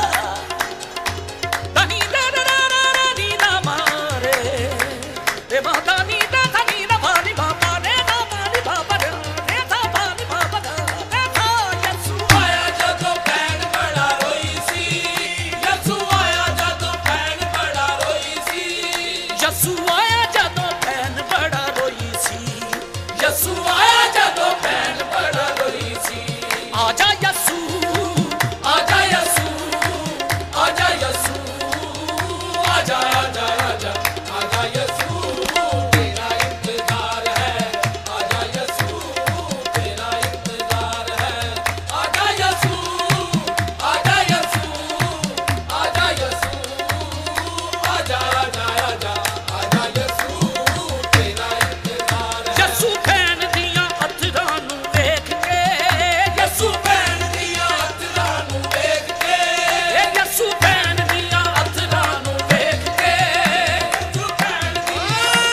ਦਾਨੀ ਦਾ ਦਾ ਦਾ ਨੀ ਦਾ ਮਾਰੇ ਰੇ ਮਾਤਾ ਨੀ ਦਾ ਨੀ ਦਾ ਪਾਣੀ ਬਾਬਾ ਨੇ ਦਾ ਪਾਣੀ ਬਾਬਾ ਨੇ ਦਾ ਪਾਣੀ ਬਾਬਾ ਨੇ ਦਾ ਯਸੂ ਆਇਆ ਜਦੋਂ ਭੈਣ ਬੜਾ ਰੋਈ ਸੀ ਯਸੂ ਆਇਆ ਜਦੋਂ ਭੈਣ ਬੜਾ ਰੋਈ ਸੀ ਯਸੂ ਆਇਆ ਜਦੋਂ ਭੈਣ ਬੜਾ ਰੋਈ ਸੀ ਯਸੂ ਆਇਆ ਜਦੋਂ ਭੈਣ ਬੜਾ ਰੋਈ ਸੀ ਆਜਾ ਯਸੂ ਆਜਾ ਯਸੂ ਆਜਾ ਯਸੂ ਆਜਾ ਆਜਾ ਆਜਾ ਆਜਾ ਯਸੂ ਤੇਰਾ ਇੰਤਜ਼ਾਰ ਹੈ ਆਜਾ ਯਸੂ ਤੇਰਾ ਇੰਤਜ਼ਾਰ ਹੈ ਆਜਾ ਯਸੂ ਆਜਾ ਯਸੂ ਆਜਾ ਯਸੂ ਆਜਾ ਆਜਾ ਆਜਾ ਆਜਾ ਯਸੂ ਤੇਰਾ ਇੰਤਜ਼ਾਰ ਹੈ ਯਸੂ ਭੈਣ ਦੀਆਂ ਅਥਰਾਂ ਨੂੰ ਵੇਖ ਕੇ ਯਸੂ ਭੈਣ ਦੀਆਂ ਅੱਖਾਂ ਨੂੰ ਵੇਖ ਕੇ ਇਹ ਯਸੂ ਭੈਣ ਦੀਆਂ ਅਥਰਾਂ ਨੂੰ ਵੇਖ ਕੇ ਯਸੂ ਭੈਣ ਦੀਆਂ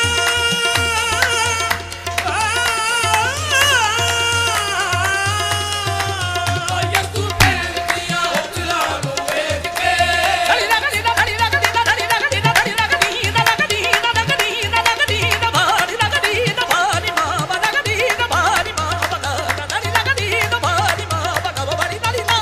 ਯਸੂ ਭੈਣ ਦੀਆਂ ਅੱਖਾਂ ਨੂੰ ਵੇਖ ਕੇ ਧੜੀ ਲੱਗਦੀ ਦਾ ਧੜੀ ਲੱਗਦੀ ਦਾ ਧੜੀ ਲੱਗਦੀ ਦਾ ਧੜੀ ਲੱਗਦੀ ਦਾ ਲੱਗਦੀ ਦਾ ਲੱਗਦੀ ਦਾ ਲੱਗਦੀ ਦਾ ਭਾਰੀ ਲੱਗਦੀ ਦਾ ਭਾਰੀ ਮਾਂ ਬਾ ਲੱਗਦੀ ਦਾ ਭਾਰੀ ਮਾਂ ਬਾ ਧੜੀ ਲੱਗਦੀ ਦਾ ਭਾਰੀ ਮਾਂ ਬਾ ਬੜੀ ਧੜੀ ਨਾ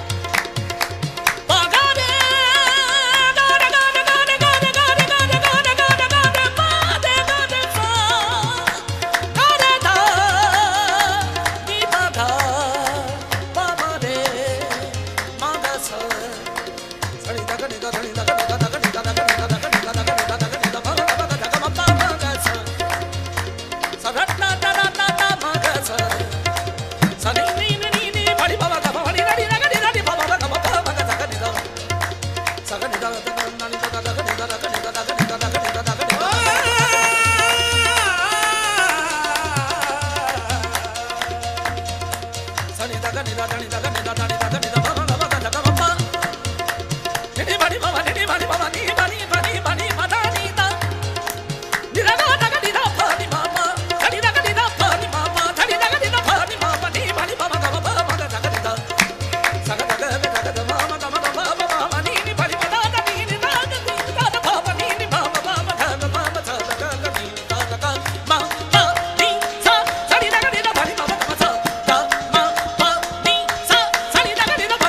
ਬਾਗਾ ਦੇ ਦਾ ਦਾ ਦਾ ਦਾ ਦਾ ਦਾ ਦਾ ਦਾ ਦਾ ਦਾ ਦਾ ਦਾ ਦਾ ਮਾ ਦੇ ਦਾ ਦੇ ਸਾ ਦਾ ਦਾ ਨੀ ਬਾਗਾ ਬਾਬਾ ਦੇ ਮਾਂ ਦਾ ਸਾ ਸੜੀ ਦਾ ਗੜੀ ਦਾ ਧੜੀ ਦਾ ਗੜੀ ਦਾ ਗੜੀ ਦਾ ਗੜੀ ਦਾ ਗੜੀ ਦਾ ਗੜੀ ਦਾ ਗੜੀ ਦਾ ਬਾਬਾ ਬਾਬਾ ਦਾ ਮਾ ਬਾਬਾ ਦਾ ਸਾ ਸਗਟਨਾ ਦਾ ਦਾ ਦਾ ਦਾ ਮਾ ਗਾ ਸਾ ਸਨੀ ਨੀ ਨੀ ਨੀ ਬੜੀ ਬਾਬਾ ਦਾ ਬੜੀ ਗੜੀ ਦਾ ਗੜੀ ਦਾ ਬਾਬਾ ਦਾ ਬਾਬਾ ਬਾਬਾ ਦਾ ਗੜੀ ਦਾ ਸਗਣੀ ਦਾ ਦਾ ਨਾਨੀ ਦਾ ਦਾ ਗੜੀ ਦਾ ਗੜੀ ਦਾ ਗੜੀ ਦਾ ਗੜੀ ਦਾ ਗੜੀ ਦਾ ਸਨੀ ਦਾ ਗੜੀ ਦਾ ਧੜੀ ਦਾ ਗੜੀ ਦਾ ਧੜੀ ਦਾ ਗੜੀ ਦਾ ਬਾਬਾ ਬਾਬਾ ਦਾ ਬਾਬਾ ਨੀ ਬੜੀ ਬਾਬਾ ਨੀ ਬੜੀ ਬਾਬਾ ਨੀ ਬੜੀ ਬੜੀ ਬੜੀ ਮਾਤਾ ਨੀ ਦਾ ਨੀ ਦਾ ਦਾ ਗੜੀ ਦਾ ਪਾਣੀ ਮਾਮਾ ਗੜੀ ਦਾ ਗੜੀ ਦਾ ਪਾਣੀ ਮਾਮਾ ਗੜੀ ਦਾ ਗੜੀ ਦਾ ਪਾਣੀ ਮਾਮਾ ਨੀ ਬੜੀ ਬਾਬਾ ਦਾ ਬਾਬਾ ਬਾਬਾ ਦਾ ਗੜੀ ਦਾ ਸਗਦਾ ਦਾ ਦਾ ਦਾ ਮਾਮਾ ਦਾ ਬਾਬਾ ਬਾਬਾ ਨੀ ਨੀ ਬੜੀ ਬਾਬਾ ਦਾ ਨੀ ਨੀ ਦਾ ਨੀ ਦਾ ਦਾ ਬਾਬਾ ਨੀ ਨੀ ਮਾਮਾ ਬਾਬਾ ਦਾ ਦਾ ਮਾਮਾ ਦਾ ਦਾ ਦਾ ਨੀ ਦਾ ਦਾ ਦਾ ਮਾ ਮਾ ਨੀ ਸਾ ਸੜੀ ਦਾ ਗੜੀ ਦਾ ਪਾਣੀ ਮਾਮਾ ਦਾ ਸਾ ਦਾ ਮਾ ਮਾ ਨੀ ਸਾ ਸੜੀ ਦਾ ਗੜੀ ਦਾ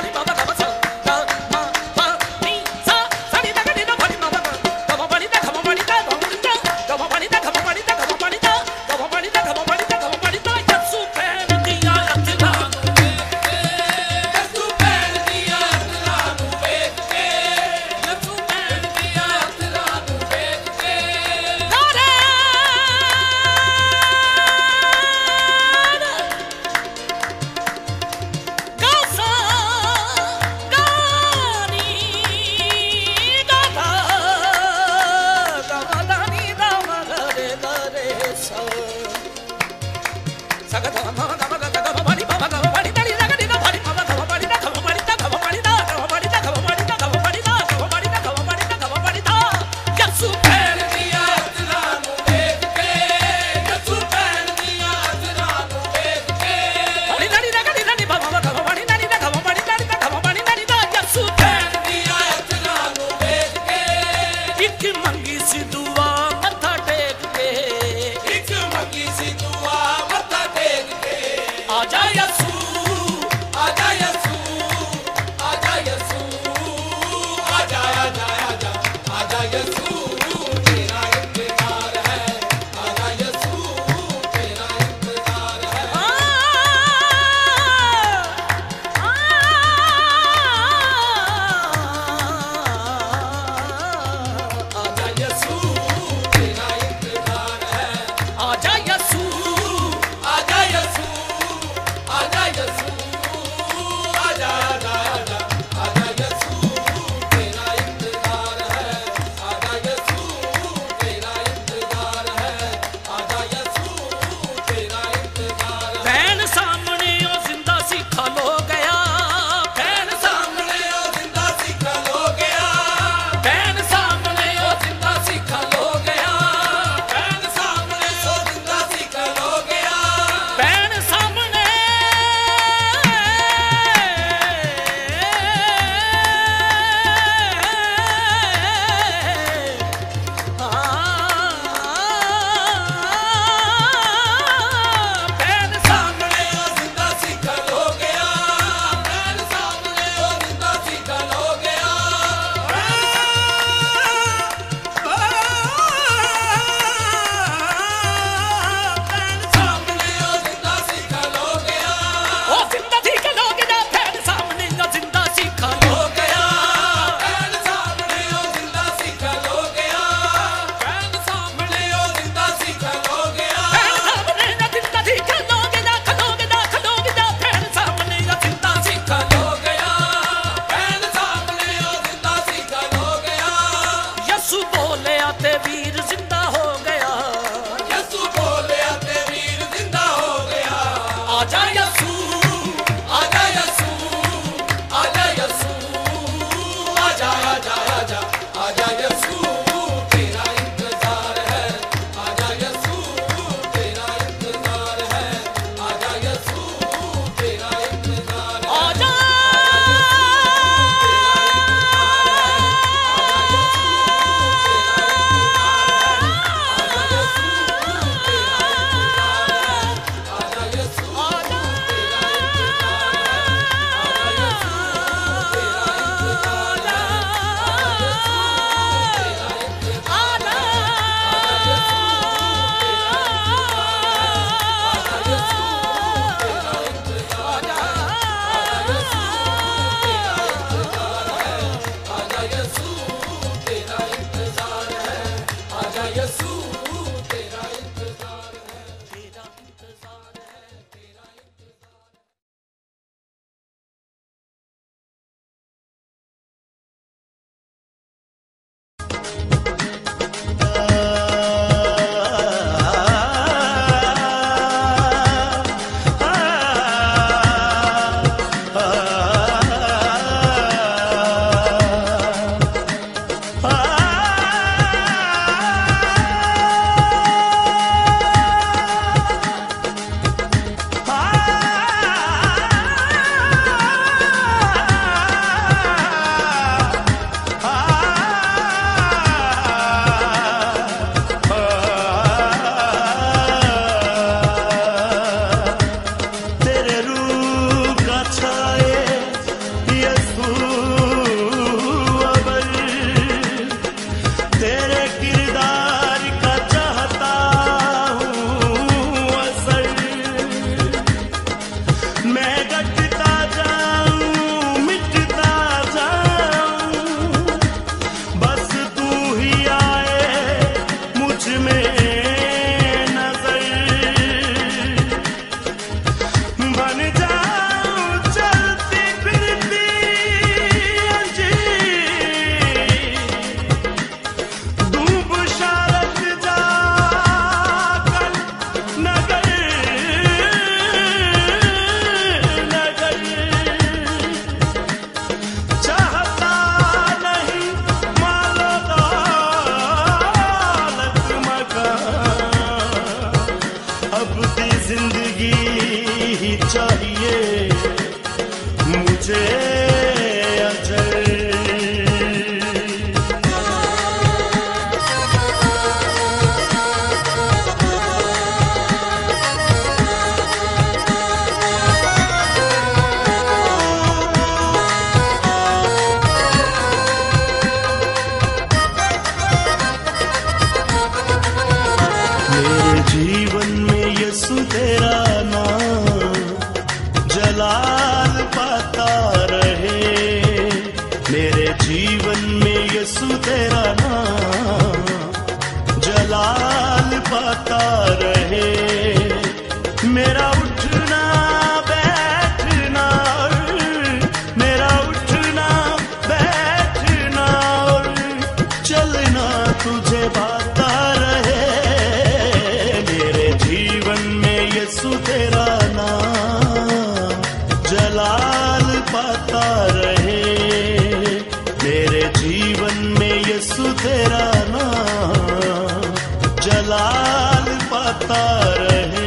पाता रहे। मेरे जीवन में यीशु तेरा नाम जलाल पाता रहे। मेरा उठना बैठना मेरा उठना बैठना और चलना तुझे पाता रहे। मेरे जीवन में यीशु तेरा नाम जलाल पाता रहे। मेरे जीवन में यीशु तेरा नाम जलाल पाता रहे।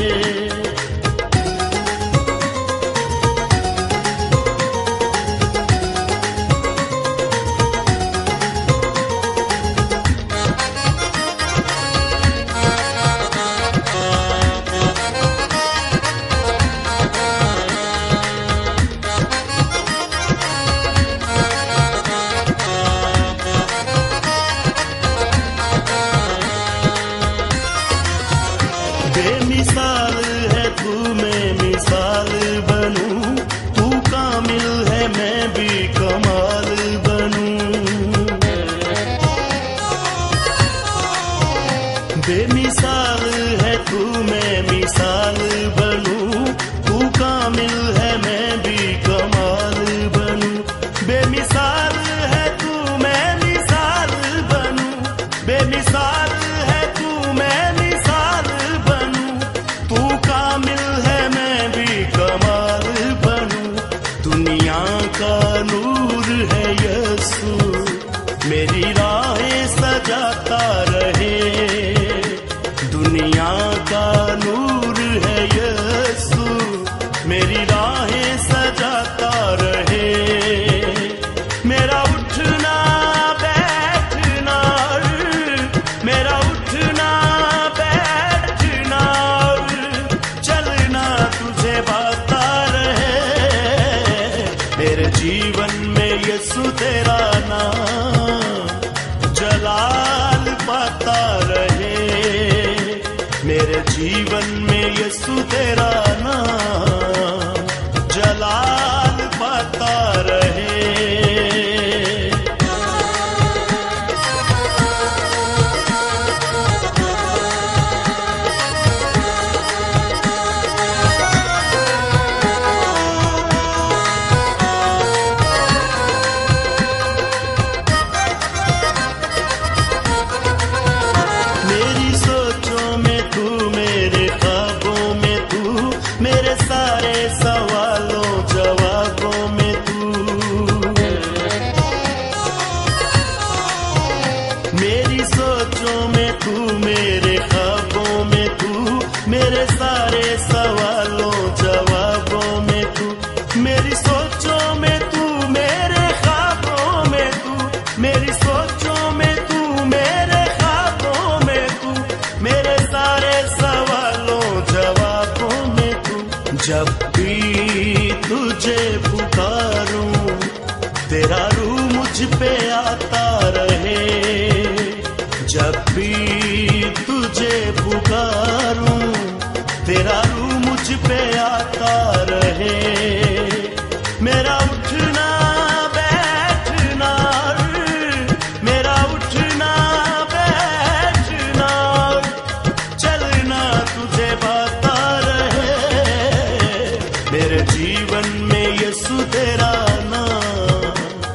बेमिसाल है तू, मैं मिसाल बनूं। तू कामिल है, मैं भी कमाल बनूं। बेमिसाल है तू, मैं मिसाल बनूं। तू कामिल है, मैं भी कमाल बनूं। बेमिसाल है तू, मैं मिसाल बनूं। बेमिसाल है तू, मैं मिसाल बनूं। तू कामिल है, मैं भी कमाल बनूं। दुनिया का नूर है यीशु, मेरी राहें सजाता रहे। दुनिया का नूर है यीशु, मेरी राहें सजाता रहे। मेरा उठना बैठना मेरा उठना बैठना चलना तुझे पाता रहे। मेरे जीवन में यीशु तेरा नाम जलाल पाता रहे। मेरे जीवन में यीशु तेरा नाम जलाल पाता रहे। मेरी सोचों में तू, मेरे ख्वाबों में तू, मेरे सारे सवालों जवाबों में तू। मेरी सोचों में तू, मेरे ख्वाबों में तू, मेरे सारे सवालों जवाबों में तू। मेरी सोचों में तू, मेरे ख्वाबों में तू, मेरी सोचों में तू, मेरे ख्वाबों में तू, मेरे सारे सवालों जवाबों में तू। जब भी तुझे पुकारूं, तेरा रूह मुझ पे आता रहे। जब भी तुझे पुकारूं, तेरा रूह मुझ पे आता रहे। मेरा उठना बैठना मेरा उठना बैठना चलना तुझे पाता रहे। मेरे जीवन में यीशु तेरा नाम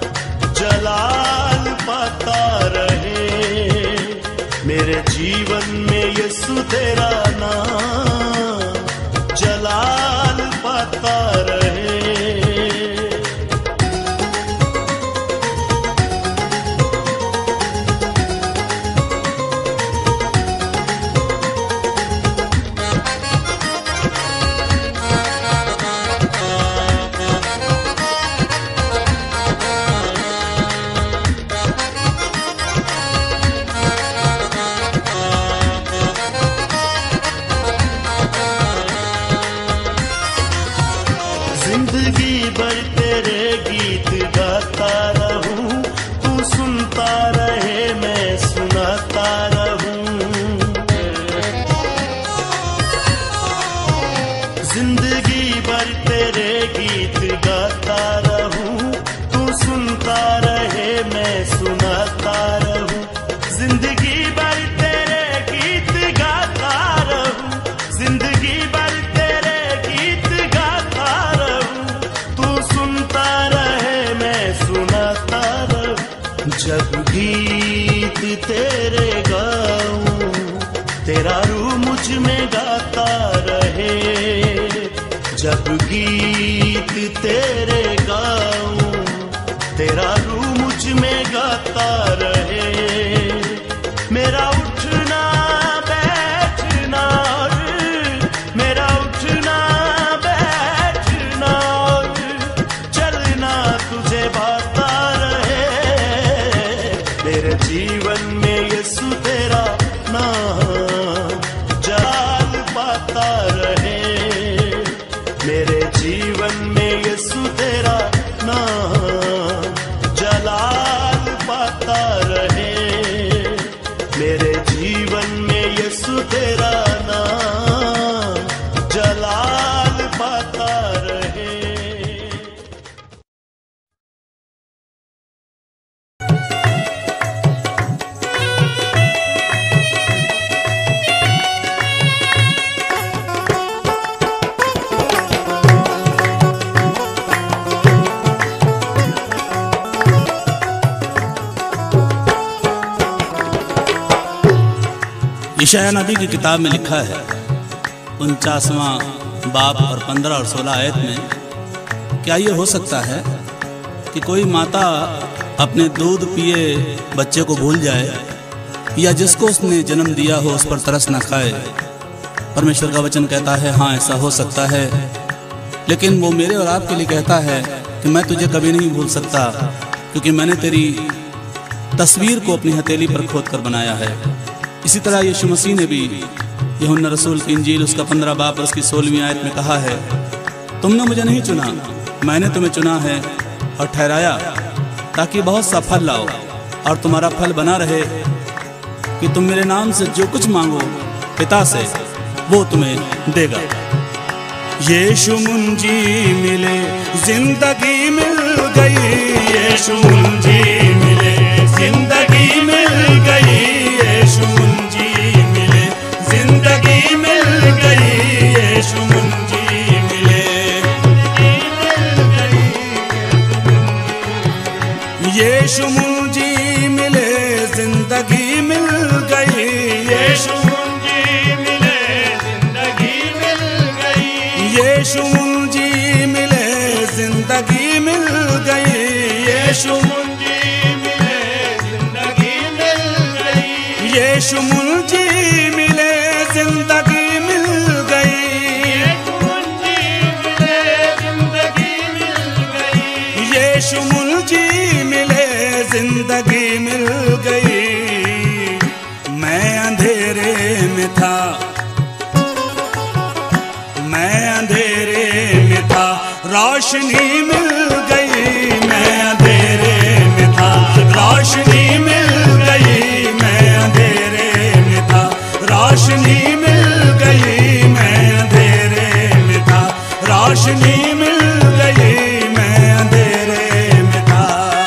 जलाल पाता रहे। मेरे जीवन में यीशु तेरा नाम जलाल पाता रहे। जिंदगी भर तेरे गीत गाता रहूं, तू सुनता रहे मैं सुनाता रहूं। जिंदगी भर तेरे गीत गीत गाता रहूं, तू सुनता रहे मैं सुनाता रहूं, जिंदगी भर तेरे गीत गाता रहूं, जिंदगी भर तेरे गीत गाता रहूं, तू सुनता रहे मैं सुनाता रहूं। जब गीत तेरे गाऊं, तेरा रूह मुझ में गाता रहे, जब गीत तेरे गाऊं, तेरा रूह मुझ में गाता रहे, मेरा उठना बैठना और मेरा उठना बैठना और चलना तुझे भाता रहे, मेरे जीवन में यीशु तेरा नाम जाल पाता रहे, मेरे जीवन में यीशु तेरा नाम जलाल पाता रहे, मेरे जीवन में यीशु तेरा नाम जलाल पाता रहे। यशायाह नबी की किताब में लिखा है उनचासवां बाप और पंद्रह और सोलह आयत में, क्या ये हो सकता है कि कोई माता अपने दूध पिए बच्चे को भूल जाए या जिसको उसने जन्म दिया हो उस पर तरस न खाए। परमेश्वर का वचन कहता है हाँ ऐसा हो सकता है, लेकिन वो मेरे और आपके लिए कहता है कि मैं तुझे कभी नहीं भूल सकता, क्योंकि मैंने तेरी तस्वीर को अपनी हथेली पर खोद कर बनाया है। इसी तरह यीशु मसीह ने भी यूहन्ना रसूल की इंजील उसका पंद्रह बाप और उसकी सोलहवीं आयत में कहा है, तुमने मुझे नहीं चुना, मैंने तुम्हें चुना है और ठहराया ताकि बहुत सा फल लाओ और तुम्हारा फल बना रहे, कि तुम मेरे नाम से जो कुछ मांगो पिता से वो तुम्हें देगा। यीशु मुंजी मिले जिंदगी मिल गई, यीशु मुंजी मिले जिंदगी मिल गई, यीशु मुंजी मिले जिंदगी मिल गई, यीशु मुंजी मिले यीशु मुंजी मिले जिंदगी मिल गई, यीशु मुंजी मिले जिंदगी मिल गई, यीशु मुंजी मिले जिंदगी मिल गई, यीशु मुंजी मिले जिंदगी मिल गई, यीशु मुंजी मिले जिंदगी मिल गई, यीशु मुंजी मिले जिंदगी मिल गई। मैं अंधेरे में था, मैं अंधेरे में था, रोशनी मिल गई, मैं अंधेरे में था, रोशनी मिल गई, मैं अंधेरे में था, रोशनी मिल गई, मैं अंधेरे में था, रोशनी मिल गई, मैं अंधेरे में था।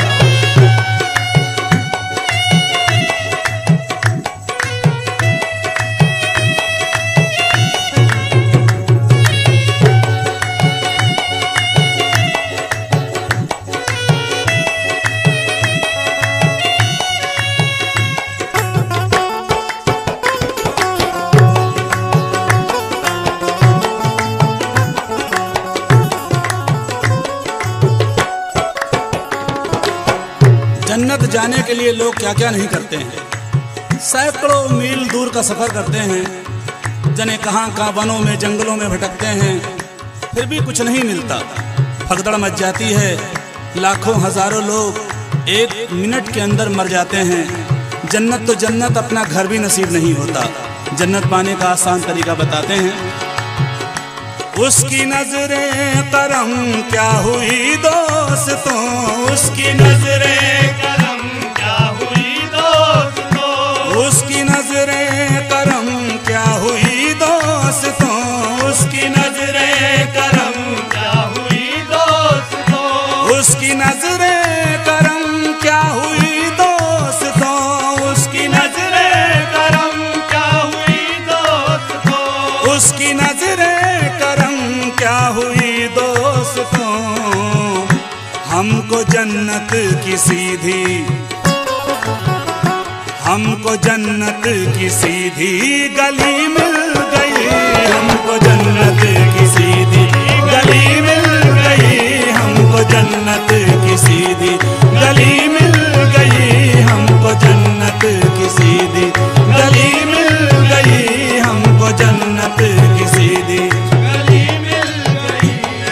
जन्नत जाने के लिए लोग क्या क्या नहीं करते हैं, सैकड़ों मील दूर का सफर करते हैं, जने कहाँ कहाँ वनों में जंगलों में भटकते हैं, फिर भी कुछ नहीं मिलता, भगदड़ मच जाती है, लाखों हजारों लोग एक मिनट के अंदर मर जाते हैं। जन्नत तो जन्नत, अपना घर भी नसीब नहीं होता। जन्नत पाने का आसान तरीका बताते हैं। उसकी नजरें करम क्या हुई दोस्तों, उसकी नजरें करम क्या हुई दोस्तों, उसकी नजरें करम क्या हुई दोस्तों, उसकी नजरें करम क्या हुई हमको जन्नत की सीधी, हमको जन्नत की सीधी गली मिल गई, हमको जन्नत की सीधी गली मिल गई, हमको जन्नत की सीधी गली मिल गई, हमको जन्नत की सीधी गली मिल गई, हमको जन्नत की सीधी गली मिल गई।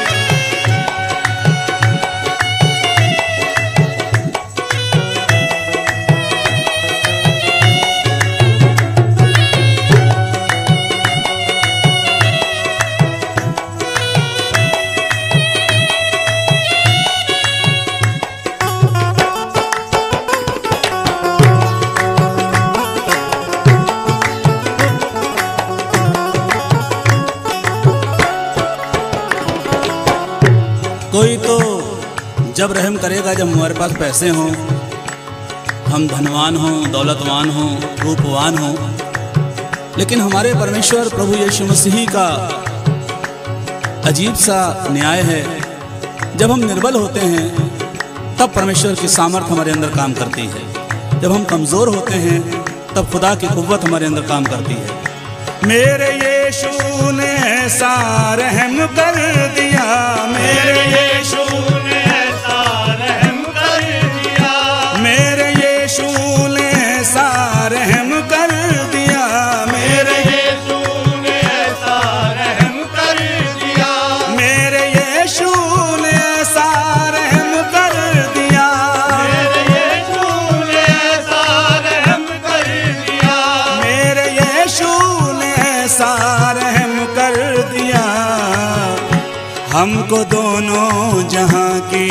कोई तो जब रहम करेगा जब हमारे पास पैसे हों, हम धनवान हों, दौलतवान हों, रूपवान हों, लेकिन हमारे परमेश्वर प्रभु यीशु मसीह का अजीब सा न्याय है, जब हम निर्बल होते हैं तब परमेश्वर की सामर्थ हमारे अंदर काम करती है, जब हम कमज़ोर होते हैं तब खुदा की कुव्वत हमारे अंदर काम करती है। मेरे यीशु ने ऐसा रहम कर दिया, मेरे यीशु ने ऐसा रहम कर दिया, मेरे यीशु ने ऐसा रहम कर दिया, मेरे यीशु ने ऐसा रहम कर दिया, मेरे यीशु ने ऐसा रहम कर दिया, मेरे यीशु ने ऐसा रहम कर दिया, मेरे यीशु ऐसा रहम कर दिया, हमको दोनों जहां की,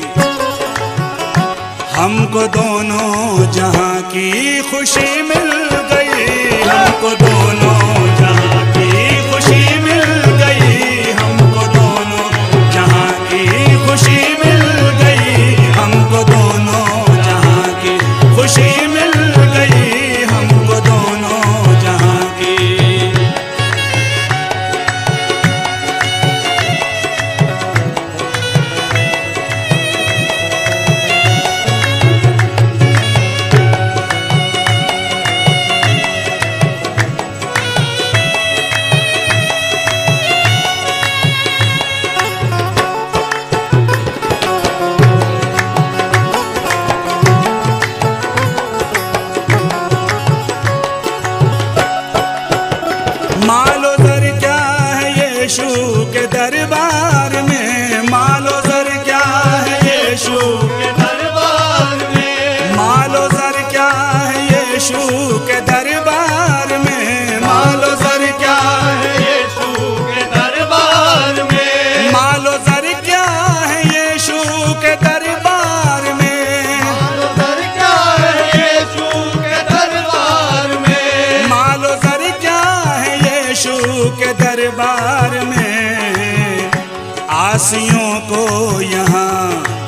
हमको दोनों जहां की खुशी मिल गई, हमको दोनों जहां की खुशी मिल गई, हमको दोनों जहां की खुशी मिल गई, हमको दोनों जहां की खुशी मिल गई, हमको दोनों जहां की। मालो दर क्या है यीशु के दरबार में, मालो दर क्या है यीशु के दरबार में, मालो दर क्या है यीशु के दरबार में, मालो दर क्या है यीशु के दरबार में, मालो दर क्या है यीशु के दरबार में, मालो दर क्या है यीशु के दरबार में, मालो दर क्या है यीशु के दरबार में। आसियों को यहाँ,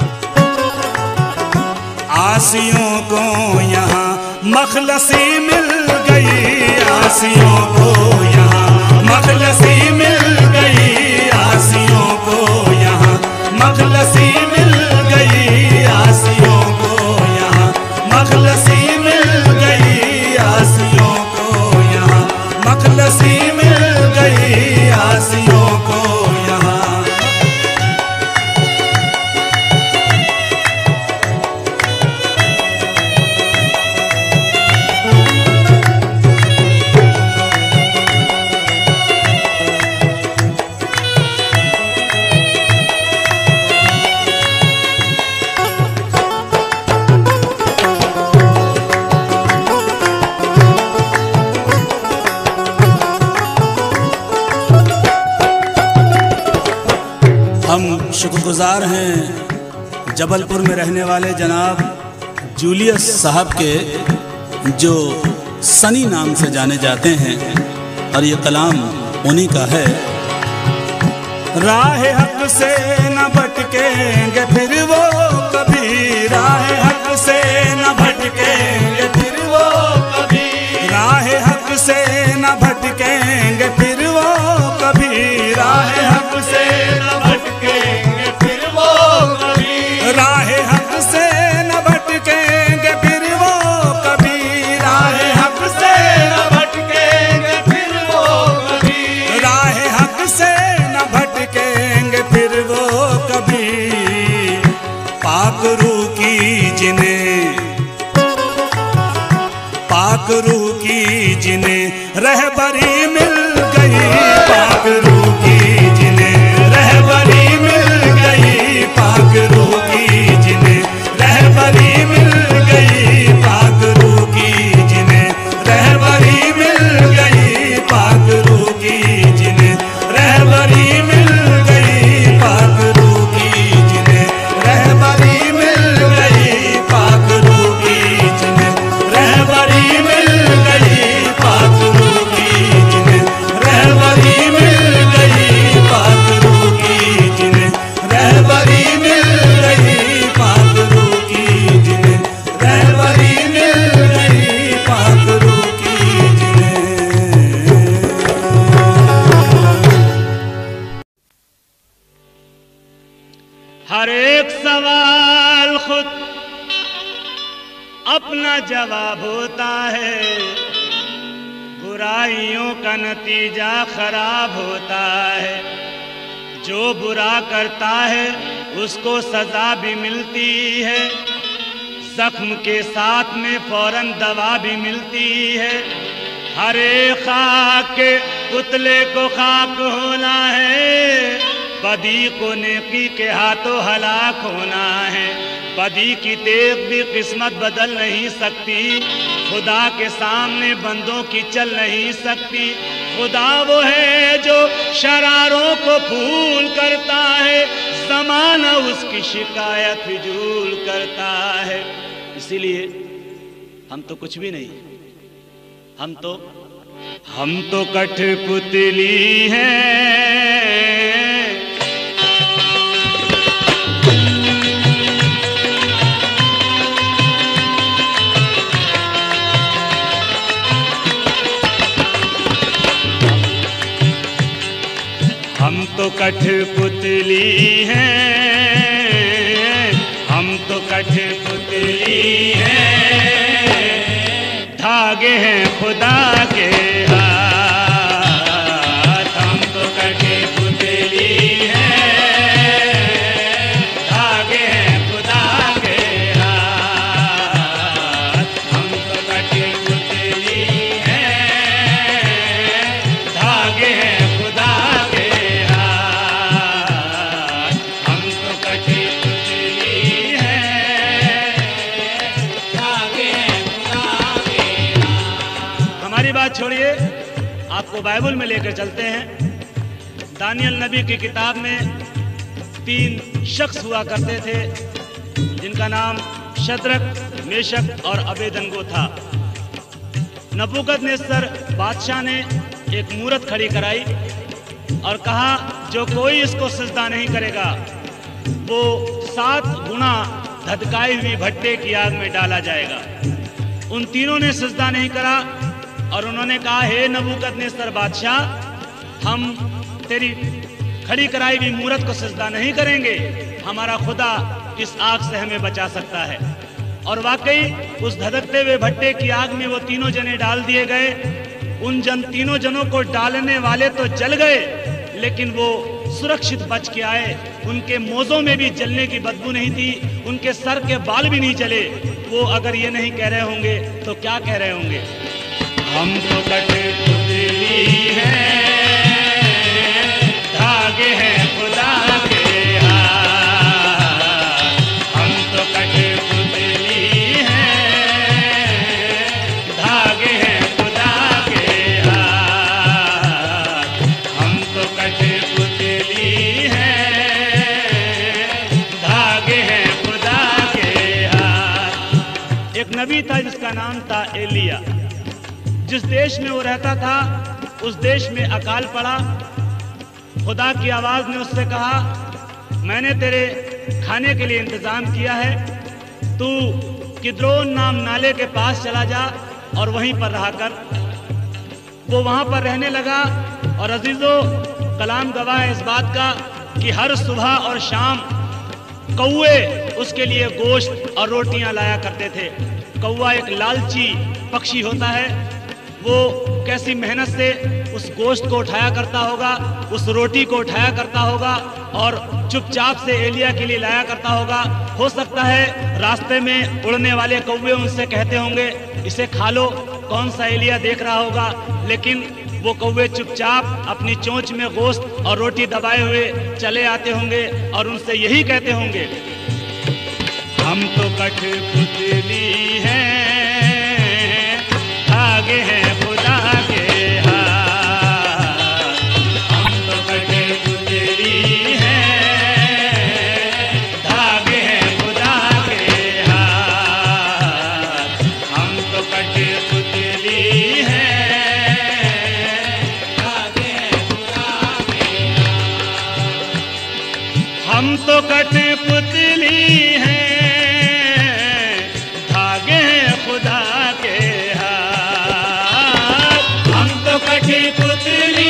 आसियों को यहाँ मखलसी मिल गई, आसियों को यहाँ मखलसी मिल गई, आसियों को यहाँ मखलसी मिल गई, आसियों को यहाँ मखलसी मिल गई, आसियों को यहाँ मखलसी मिल गई, आसियों को यहाँ। हम शुक्रगुजार हैं जबलपुर में रहने वाले जनाब जूलियस साहब के, जो सनी नाम से जाने जाते हैं, और ये कलाम उन्हीं का है। राह हक से न भटकेंगे फिर वो कभी, राह हक से न भटकेंगे फिर वो कभी, राह हक से न भटकेंगे फिर वो कभी, राह हक से न भटकेंगे फिर वो कभी, कभी पाक रूह की जिन्हें, पाक रूह की जिन्हें रहबरी मिल गई, पाक रूह की जिन्हें रहबरी मिल गई, पाक रूह की जिन्हें रहबरी मिल गई, पाक रूह की जिन्हें रहबरी मिल गई, पाक रूह की जिन्हें रहबरी मिल गई, पाक रूह की जिन्हें रहबरी मिल गई, पाक रूह की जिन्हें रहबरी मिल गई, पाक रूह की जिन्हें रहबरी मिल गई, पाक रूह की जिन्हें रहबरी मिल गई, पाक रूह की जिन्हें रहबरी मिल गई, पाक रूह की जिन्हें। हर एक सवाल खुद अपना जवाब होता है, बुराइयों का नतीजा खराब होता है, जो बुरा करता है उसको सजा भी मिलती है, जख्म के साथ में फौरन दवा भी मिलती है, हर एक खाक के पुतले को खाक होना है, बदी को नेकी के हाथों हलाक होना है, बदी की तेज भी किस्मत बदल नहीं सकती, खुदा के सामने बंदों की चल नहीं सकती, खुदा वो है जो शरारों को फूल करता है, ज़माना उसकी शिकायत फिजूल करता है। इसीलिए हम तो कुछ भी नहीं, हम तो हम तो कठपुतली हैं, हम तो कठपुतली हैं, हम तो कठपुतली हैं, धागे हैं खुदा के हाथ, हम तो कठपुतली हैं, धागे हैं खुदा के हाथ, हम तो कठपुतली हैं, धागे हैं खुदा के हाथ, हम तो कठपुतली हैं, धागे हैं खुदा के हाथ। हमारी बात छोड़िए, आपको बाइबल में लेकर चलते हैं। दानियल नबी की किताब में तीन शख्स हुआ करते थे, जिनका नाम शद्रक, मेशक और अबेदनगो था। नबूकदनेस्सर बादशाह ने एक मूरत खड़ी कराई और कहा जो कोई इसको सजदा नहीं करेगा वो सात गुना धधकाई हुई भट्टे की आग में डाला जाएगा। उन तीनों ने सजदा नहीं करा और उन्होंने कहा, हे नबूकदनेस्सर बादशाह, हम तेरी खड़ी कराई हुई मूरत को सजदा नहीं करेंगे, हमारा खुदा इस आग से हमें बचा सकता है। और वाकई उस धधकते हुए भट्टे की आग में वो तीनों जने डाल दिए गए। उन जन तीनों जनों को डालने वाले तो जल गए, लेकिन वो सुरक्षित बच के आए। उनके मोज़ों में भी जलने की बदबू नहीं थी, उनके सर के बाल भी नहीं जले। वो अगर ये नहीं कह रहे होंगे तो क्या कह रहे होंगे? हम तो कठपुतली हैं, धागे हैं खुदा के हाथ, हम तो कठपुतली हैं, धागे हैं खुदा के हाथ, हम तो कठपुतली हैं, धागे हैं खुदा के हाथ। एक नबी था जिसका नाम था एलिया। जिस देश में वो रहता था उस देश में अकाल पड़ा। खुदा की आवाज ने उससे कहा, मैंने तेरे खाने के लिए इंतजाम किया है, तू किद्रोन नाम नाले के पास चला जा और वहीं पर रहा कर। वो वहां पर रहने लगा और अजीजों, कलाम गवाह है इस बात का कि हर सुबह और शाम कौवे उसके लिए गोश्त और रोटियां लाया करते थे। कौवा एक लालची पक्षी होता है, वो कैसी मेहनत से उस गोश्त को उठाया करता होगा, उस रोटी को उठाया करता होगा और चुपचाप से एलिया के लिए लाया करता होगा। हो सकता है रास्ते में उड़ने वाले कौवे उनसे कहते होंगे इसे खा लो, कौन सा एलिया देख रहा होगा, लेकिन वो कौवे चुपचाप अपनी चोंच में गोश्त और रोटी दबाए हुए चले आते होंगे और उनसे यही कहते होंगे, हम तो कठपुतली हैं, आगे हैं खुदा के हाथ। हम तो कठपुतली हैं, धागे हैं खुदा के हाथ। हम तो कठपुतली हैं, धागे हैं खुदा के हाथ। हम तो कठपुतली हैं, कठपुतली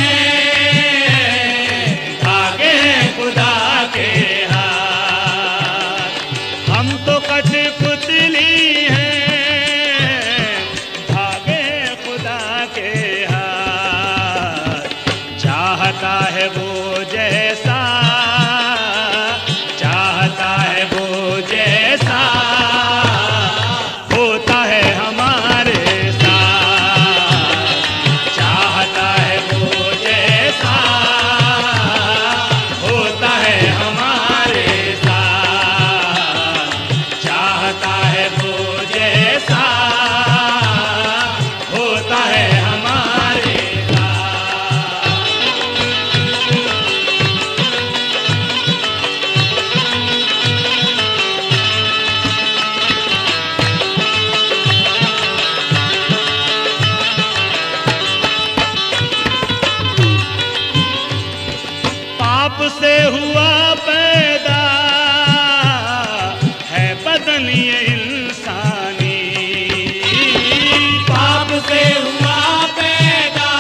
हैं, धागे हैं खुदा के हाथ। हम तो कठपुतली हैं, धागे हैं खुदा के हाथ। चाहता है वो जैसा, चाहता है वो जैसा होता है हमारे से हुआ पैदा है बदन ये इंसानी। पाप से हुआ पैदा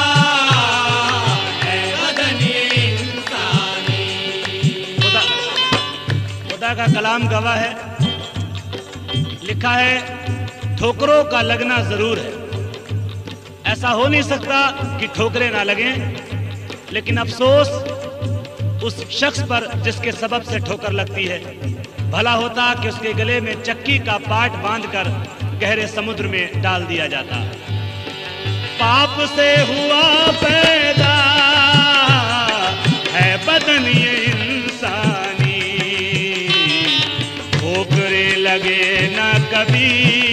है बदन ये इंसानी। खुदा खुदा का कलाम गवाह है, लिखा है ठोकरों का लगना जरूर है। ऐसा हो नहीं सकता कि ठोकरें ना लगें, लेकिन अफसोस उस शख्स पर जिसके सबब से ठोकर लगती है। भला होता कि उसके गले में चक्की का पाट बांधकर गहरे समुद्र में डाल दिया जाता। पाप से हुआ पैदा है बदन ये इंसानी, ठोकरे लगे ना कभी,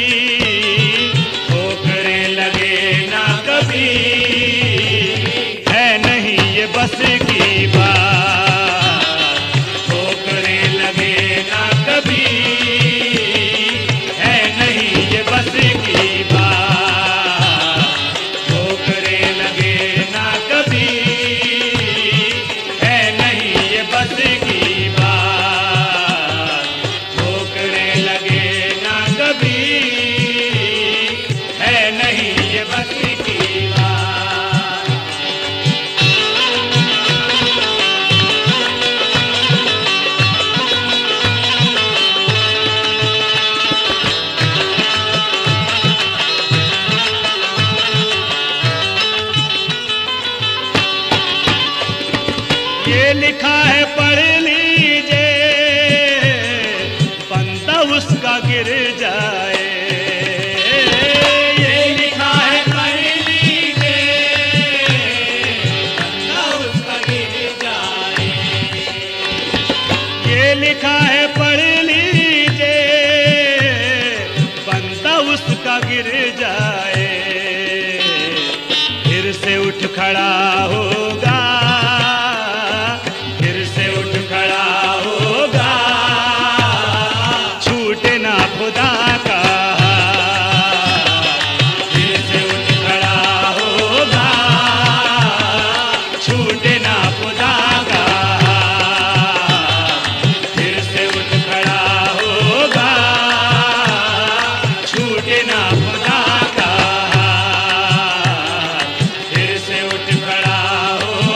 ठोकरे लगे ना कभी, है नहीं ये बस की बात। ये लिखा है पढ़ लीजिए, बंदा उसका गिर जाए। ये लिखा है पढ़ लीजिए, बंदा उसका गिर जाए। ये लिखा है पढ़ लीजिए, बंदा उसका गिर जाए। फिर से उठ खड़ा होगा, फिर से उठ खड़ा हो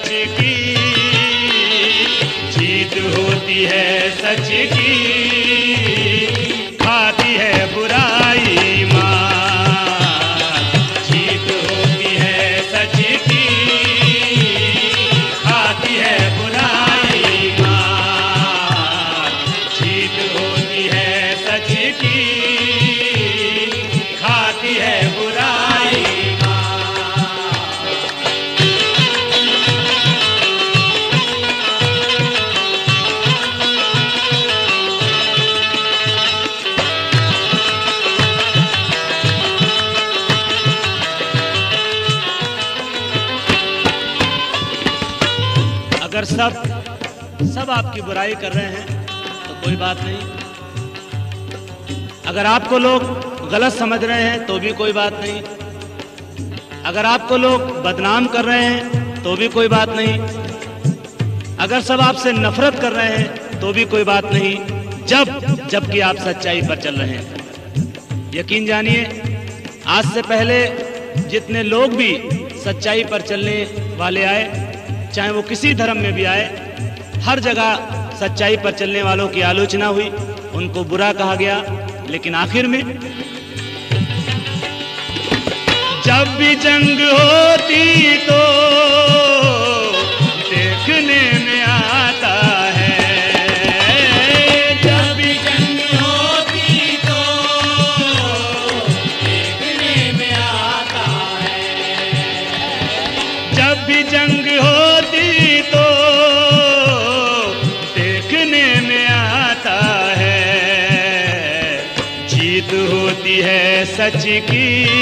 की, जीत होती है सच की, खाती है बुराई मात। जीत होती है सच की, खाती है बुराई मात। जीत होती है सच की, खाती है बुराई मात। अगर सब सब आपकी बुराई कर रहे हैं तो कोई बात नहीं, अगर आपको लोग गलत समझ रहे हैं तो भी कोई बात नहीं, अगर आपको लोग बदनाम कर रहे हैं तो भी कोई बात नहीं, अगर सब आपसे नफरत कर रहे हैं तो भी कोई बात नहीं, जब जबकि आप सच्चाई पर चल रहे हैं। यकीन जानिए, आज से पहले जितने लोग भी सच्चाई पर चलने वाले आए, चाहे वो किसी धर्म में भी आए, हर जगह सच्चाई पर चलने वालों की आलोचना हुई, उनको बुरा कहा गया, लेकिन आखिर में जब भी जंग होती तो देखने में आता है। जब भी जंग होती तो देखने में आता है। जब भी जंग होती तो देखने में आता है। जीत होती है सच की,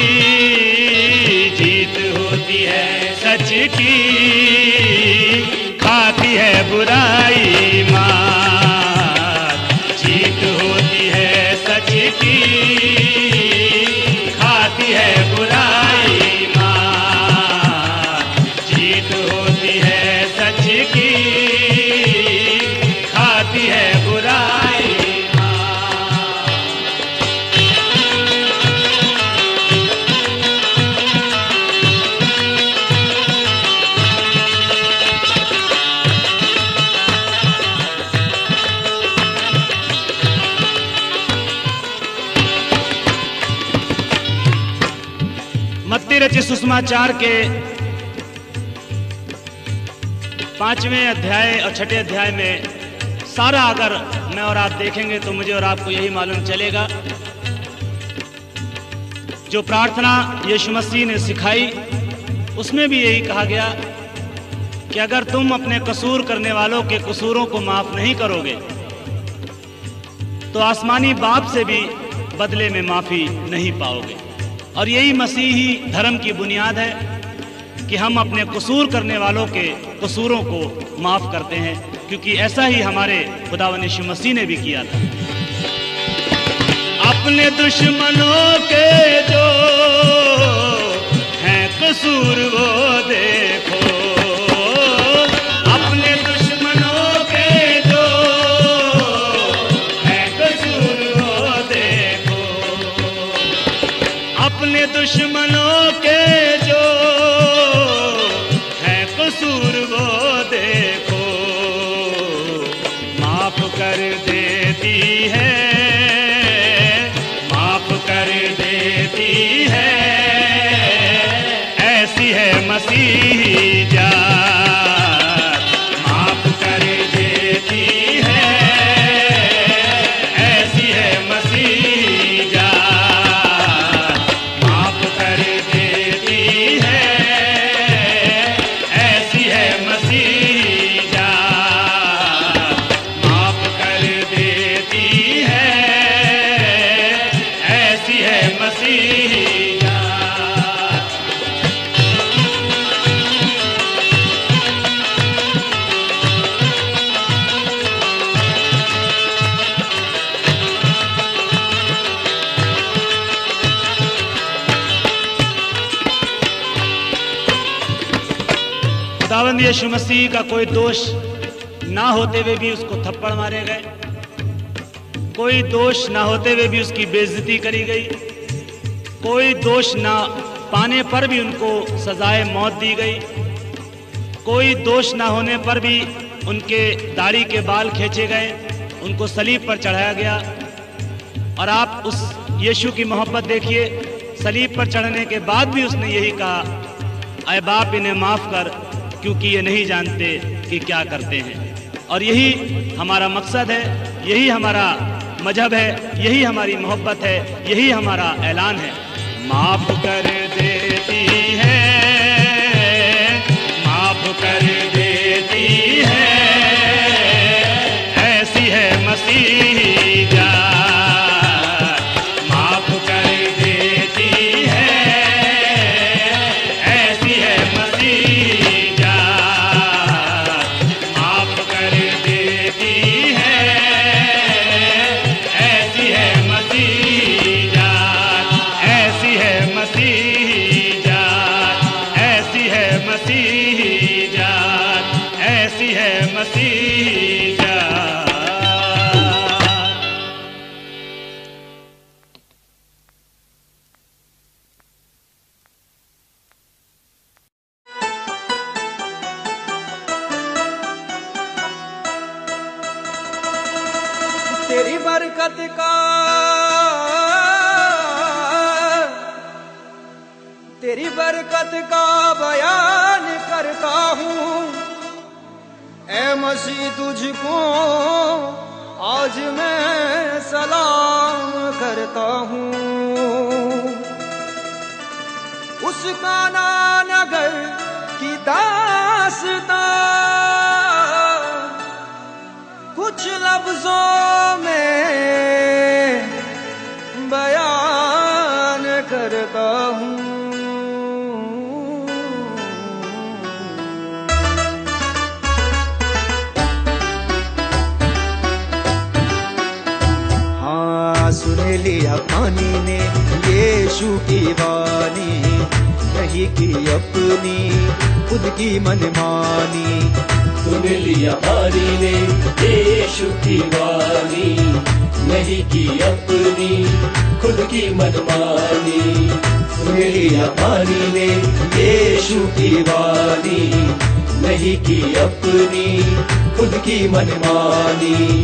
जीत होती है सच की, खाती है बुराई मात। जीत होती है सच की, खाती है बुराई मात। जीत होती है सच की, खाती है बुराई मात। मत्ती रचित सुषमाचार के पांचवें अध्याय और छठे अध्याय में सारा अगर मैं और आप देखेंगे तो मुझे और आपको यही मालूम चलेगा, जो प्रार्थना यीशु मसीह ने सिखाई उसमें भी यही कहा गया कि अगर तुम अपने कसूर करने वालों के कसूरों को माफ नहीं करोगे तो आसमानी बाप से भी बदले में माफी नहीं पाओगे। और यही मसीही धर्म की बुनियाद है कि हम अपने कसूर करने वालों के कसूरों को माफ करते हैं, क्योंकि ऐसा ही हमारे खुदावंद यीशु मसीह ने भी किया था। अपने दुश्मनों के जो हैं कसूर वो देखो। अपने दुश्मनों के जो हैं कसूर वो देखो। अपने दुश्मनों के जो हैं कसूर वो देखो। माफ कर देती है, माफ कर देती है, ऐसी है मसीही जात। माफ कर देती है, ऐसी है मसीही जात। माफ कर देती है, ऐसी है मसीही जात। माफ कर देती है, ऐसी है मसीही जात। खुदावंद यीशु मसीह का कोई दोष ना होते हुए भी उसको थप्पड़ मारे गए, कोई दोष ना होते हुए भी उसकी बेइज्जती करी गई, कोई दोष ना पाने पर भी उनको सजाए मौत दी गई। कोई दोष ना होने पर भी उनके दाढ़ी के बाल खींचे गए, उनको सलीब पर चढ़ाया गया। और आप उस यीशु की मोहब्बत देखिए, सलीब पर चढ़ने के बाद भी उसने यही कहा, ऐ बाप इन्हें माफ़ कर, क्योंकि ये नहीं जानते कि क्या करते हैं। और यही हमारा मकसद है, यही हमारा मजहब है, यही हमारी मोहब्बत है, यही हमारा ऐलान है। माफ़ कर देती है, माफ़ कर देती है, ऐसी है मसीह जान। माफ़ कर देती है, ऐसी है मसीह जान। माफ़ कर देती है, ऐसी है मसीह जान, ऐसी है मसीह जान, ऐसी है मसीह जान, ऐसी है मसीह जान। तेरी बरकत का, तेरी बरकत का बयान करता हूँ, ऐ मसीह तुझको आज मैं सलाम करता हूँ। उस काना नगर की दास्तां कुछ लफ्जों में बयान करता हूँ। हाँ, सुन लिया पानी ने यीशु की वाणी, नहीं की अपनी खुद की मनमानी। सुन लिया पानी ने यीशु की वाणी, नहीं की अपनी खुद की मनमानी। सुन लिया पानी ने यीशु की वाणी, नहीं की अपनी खुद की मनमानी।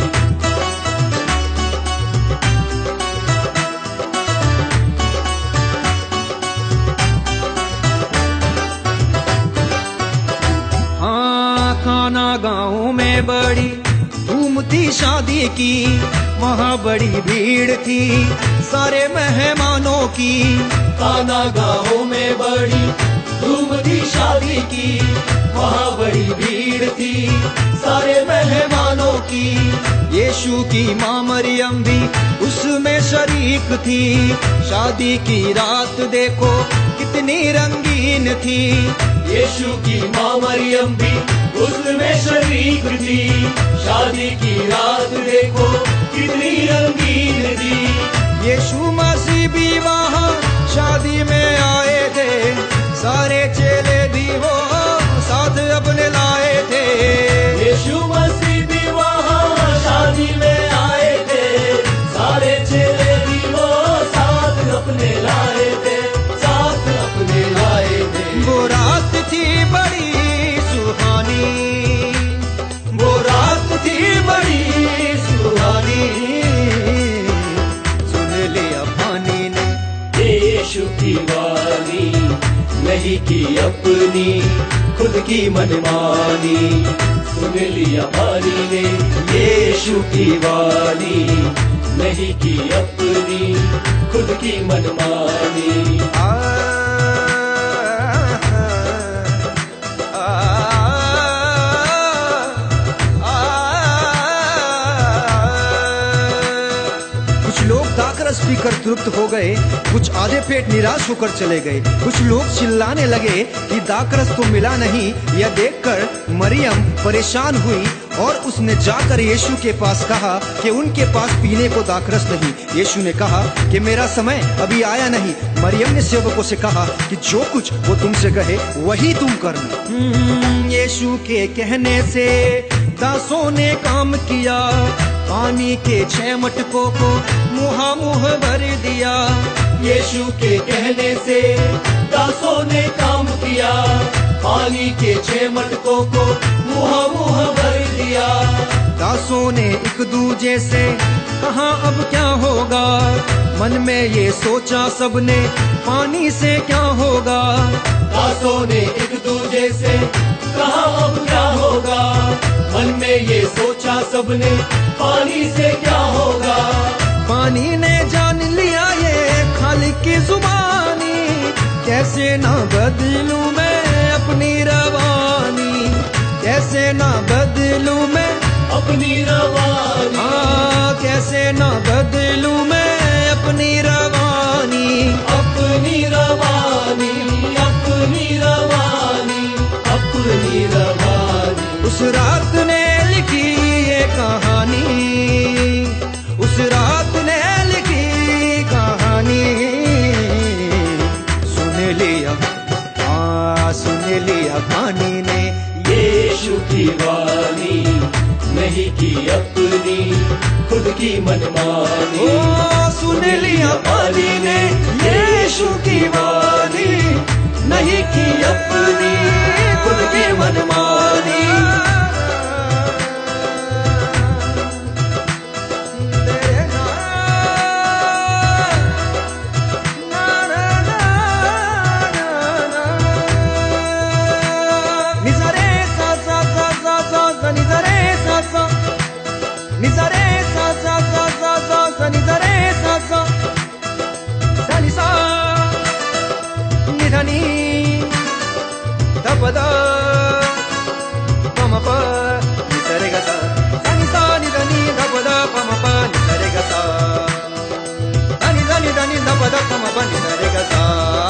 काना गाँव में बड़ी धूम थी शादी की, वहाँ बड़ी भीड़ थी सारे मेहमानों की। काना गाँव में बड़ी धूम थी शादी की, वहाँ बड़ी भीड़ थी सारे मेहमानों की। यीशु की माँ मरियम भी उसमें शरीक थी, शादी की रात देखो कितनी रंगीन थी। यीशु की माँ मरियम भी उसमें शरीक थी, शादी की रात देखो कितनी रंगीन थी। यीशु मसीह भी वहाँ शादी में आए थे, सारे चेले भी वो साथ अपने लाए थे। यीशु मसीह भी वहाँ शादी में आए थे, सारे चेले भी वो साथ अपने लाए थे, साथ अपने लाए थे। वो रात थी बड़ी सुहानी, वो रात थी बड़ी सुहानी। सुन लिया पानी ने यीशु की वाणी, नहीं की अपनी खुद की मनमानी। सुन लिया पानी ने यीशु की वाणी, नहीं की अपनी खुद की मनमानी। दाखरस पीकर तृप्त हो गए, कुछ आधे पेट निराश होकर चले गए। कुछ लोग चिल्लाने लगे कि दाखरस तो मिला नहीं। यह देखकर मरियम परेशान हुई और उसने जाकर यीशु के पास कहा कि उनके पास पीने को दाखरस नहीं। यीशु ने कहा कि मेरा समय अभी आया नहीं। मरियम ने सेवकों से कहा कि जो कुछ वो तुमसे कहे वही तुम करना। यीशु के कहने से दासों ने काम किया, पानी के छह मटकों को मुहा मुह भर दिया। यीशु के कहने से दासों ने काम किया, पानी के छह मटकों को मुँह मुँह भर दिया। दासों ने एक दूजे से कहा अब क्या होगा, मन में ये सोचा सबने पानी से क्या होगा। दासों ने एक दूजे से कहा अब क्या होगा, मन में ये सोचा सबने पानी से क्या होगा। पानी ने जान लिया ये खालिक की जुबानी, कैसे ना बदलूं मैं अपनी रवानी, कैसे ना बदलूं मैं अपनी रवानी। हाँ, कैसे ना बदलूं मैं अपनी रवानी, अपनी रवानी, अपनी रवानी, अपनी रवानी। उस रात ने लिखी ये कहानी, उस रात ने लिखी कहानी, सुन लिया हाँ सुन लिया पानी ने यीशु की वाणी, नहीं की अपनी खुद की मनमानी। ओ सुन लिया पानी ने यीशु की वाणी, नहीं की अपनी खुद की मनमानी। Pada, pama pa, ni sa re ga sa, sa ni sa ni da ni da pada, pama pa, ni sa re ga sa, sa ni sa ni da ni da pada, pama pa, ni sa re ga sa।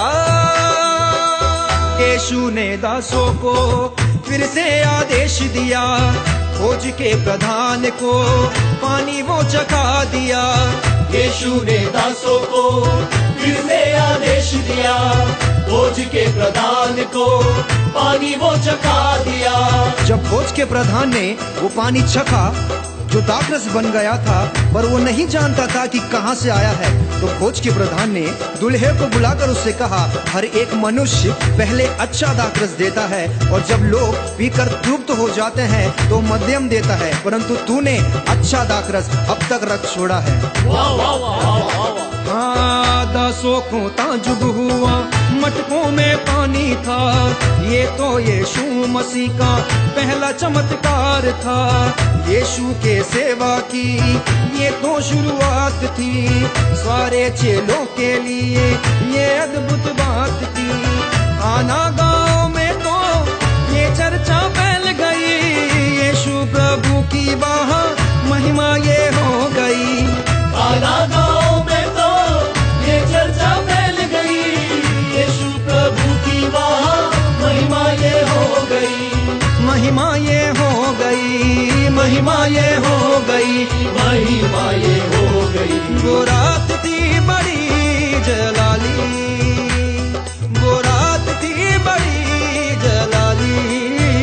यीशु ने दासों को फिर से आदेश दिया, खोज के प्रधान को पानी वो चखा दिया। यीशु ने दासों को फिर से आदेश दिया, खोज के प्रधान को पानी वो चखा दिया। जब खोज के प्रधान ने वो पानी चखा जो दाखरस बन गया था, पर वो नहीं जानता था कि कहां से आया है, तो खोज के प्रधान ने दूल्हे को बुलाकर उससे कहा, हर एक मनुष्य पहले अच्छा दाखरस देता है और जब लोग पीकर तृप्त हो जाते हैं तो मध्यम देता है, परंतु तूने अच्छा दाखरस अब तक रख छोड़ा है। वाह वाह वाह वाह। हाँ, दासों को ताजुब हुआ, मटकों में पानी था, ये तो यीशु मसीह का पहला चमत्कार था। यीशु के सेवा की ये तो शुरुआत थी, सारे चेलों के लिए ये अद्भुत बात थी। आना गांव में तो ये चर्चा फैल गई, यीशु प्रभु की वहाँ महिमा ये हो गई। आना गांव में तो ये चर्चा फैल गई, यीशु प्रभु की वहाँ महिमा ये हो गई। महिमा ये हो गई, महिमा ये हो गई, महिमा ये हो गई। वो रात थी बड़ी जलाली, वो रात थी बड़ी जलाली,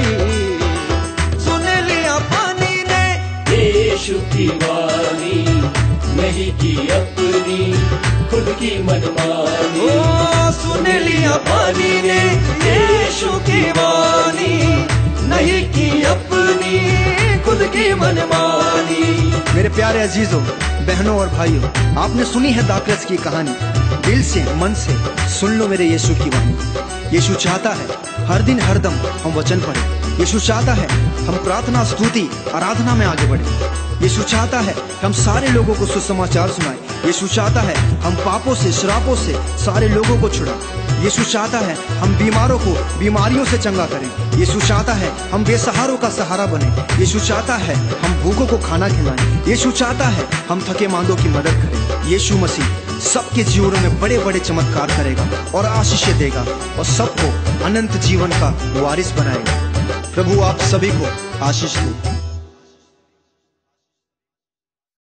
सुन लिया पानी ने यीशु की वाणी, नहीं की अपनी खुद की मनमानी। ओ सुन लिया पानी ने यीशु की वाणी, नहीं की अपनी खुद की मनमानी। मेरे प्यारे अजीजों, बहनों और भाइयों, आपने सुनी है दाखरस की कहानी। दिल से मन से सुन लो मेरे यीशु की वाणी। यीशु चाहता है हर दिन हर दम हम वचन पढ़ें। यीशु चाहता है हम प्रार्थना स्तुति आराधना में आगे बढ़ें। यीशु चाहता है हम सारे लोगों को सुसमाचार सुनाएं। यीशु चाहता है हम पापों से श्रापों से सारे लोगों को छुड़ाएं। यीशु चाहता है हम बीमारों को बीमारियों से चंगा करें। यीशु चाहता है हम बेसहारों का सहारा बने। यीशु चाहता है हम भूखों को खाना खिलाएं। यीशु चाहता है हम थके मांदों की मदद करें। यीशु मसीह सबके जीवनों में बड़े बड़े चमत्कार करेगा और आशीषें देगा और सबको अनंत जीवन का वारिस बनाएगा। प्रभु आप सभी को आशीष दे।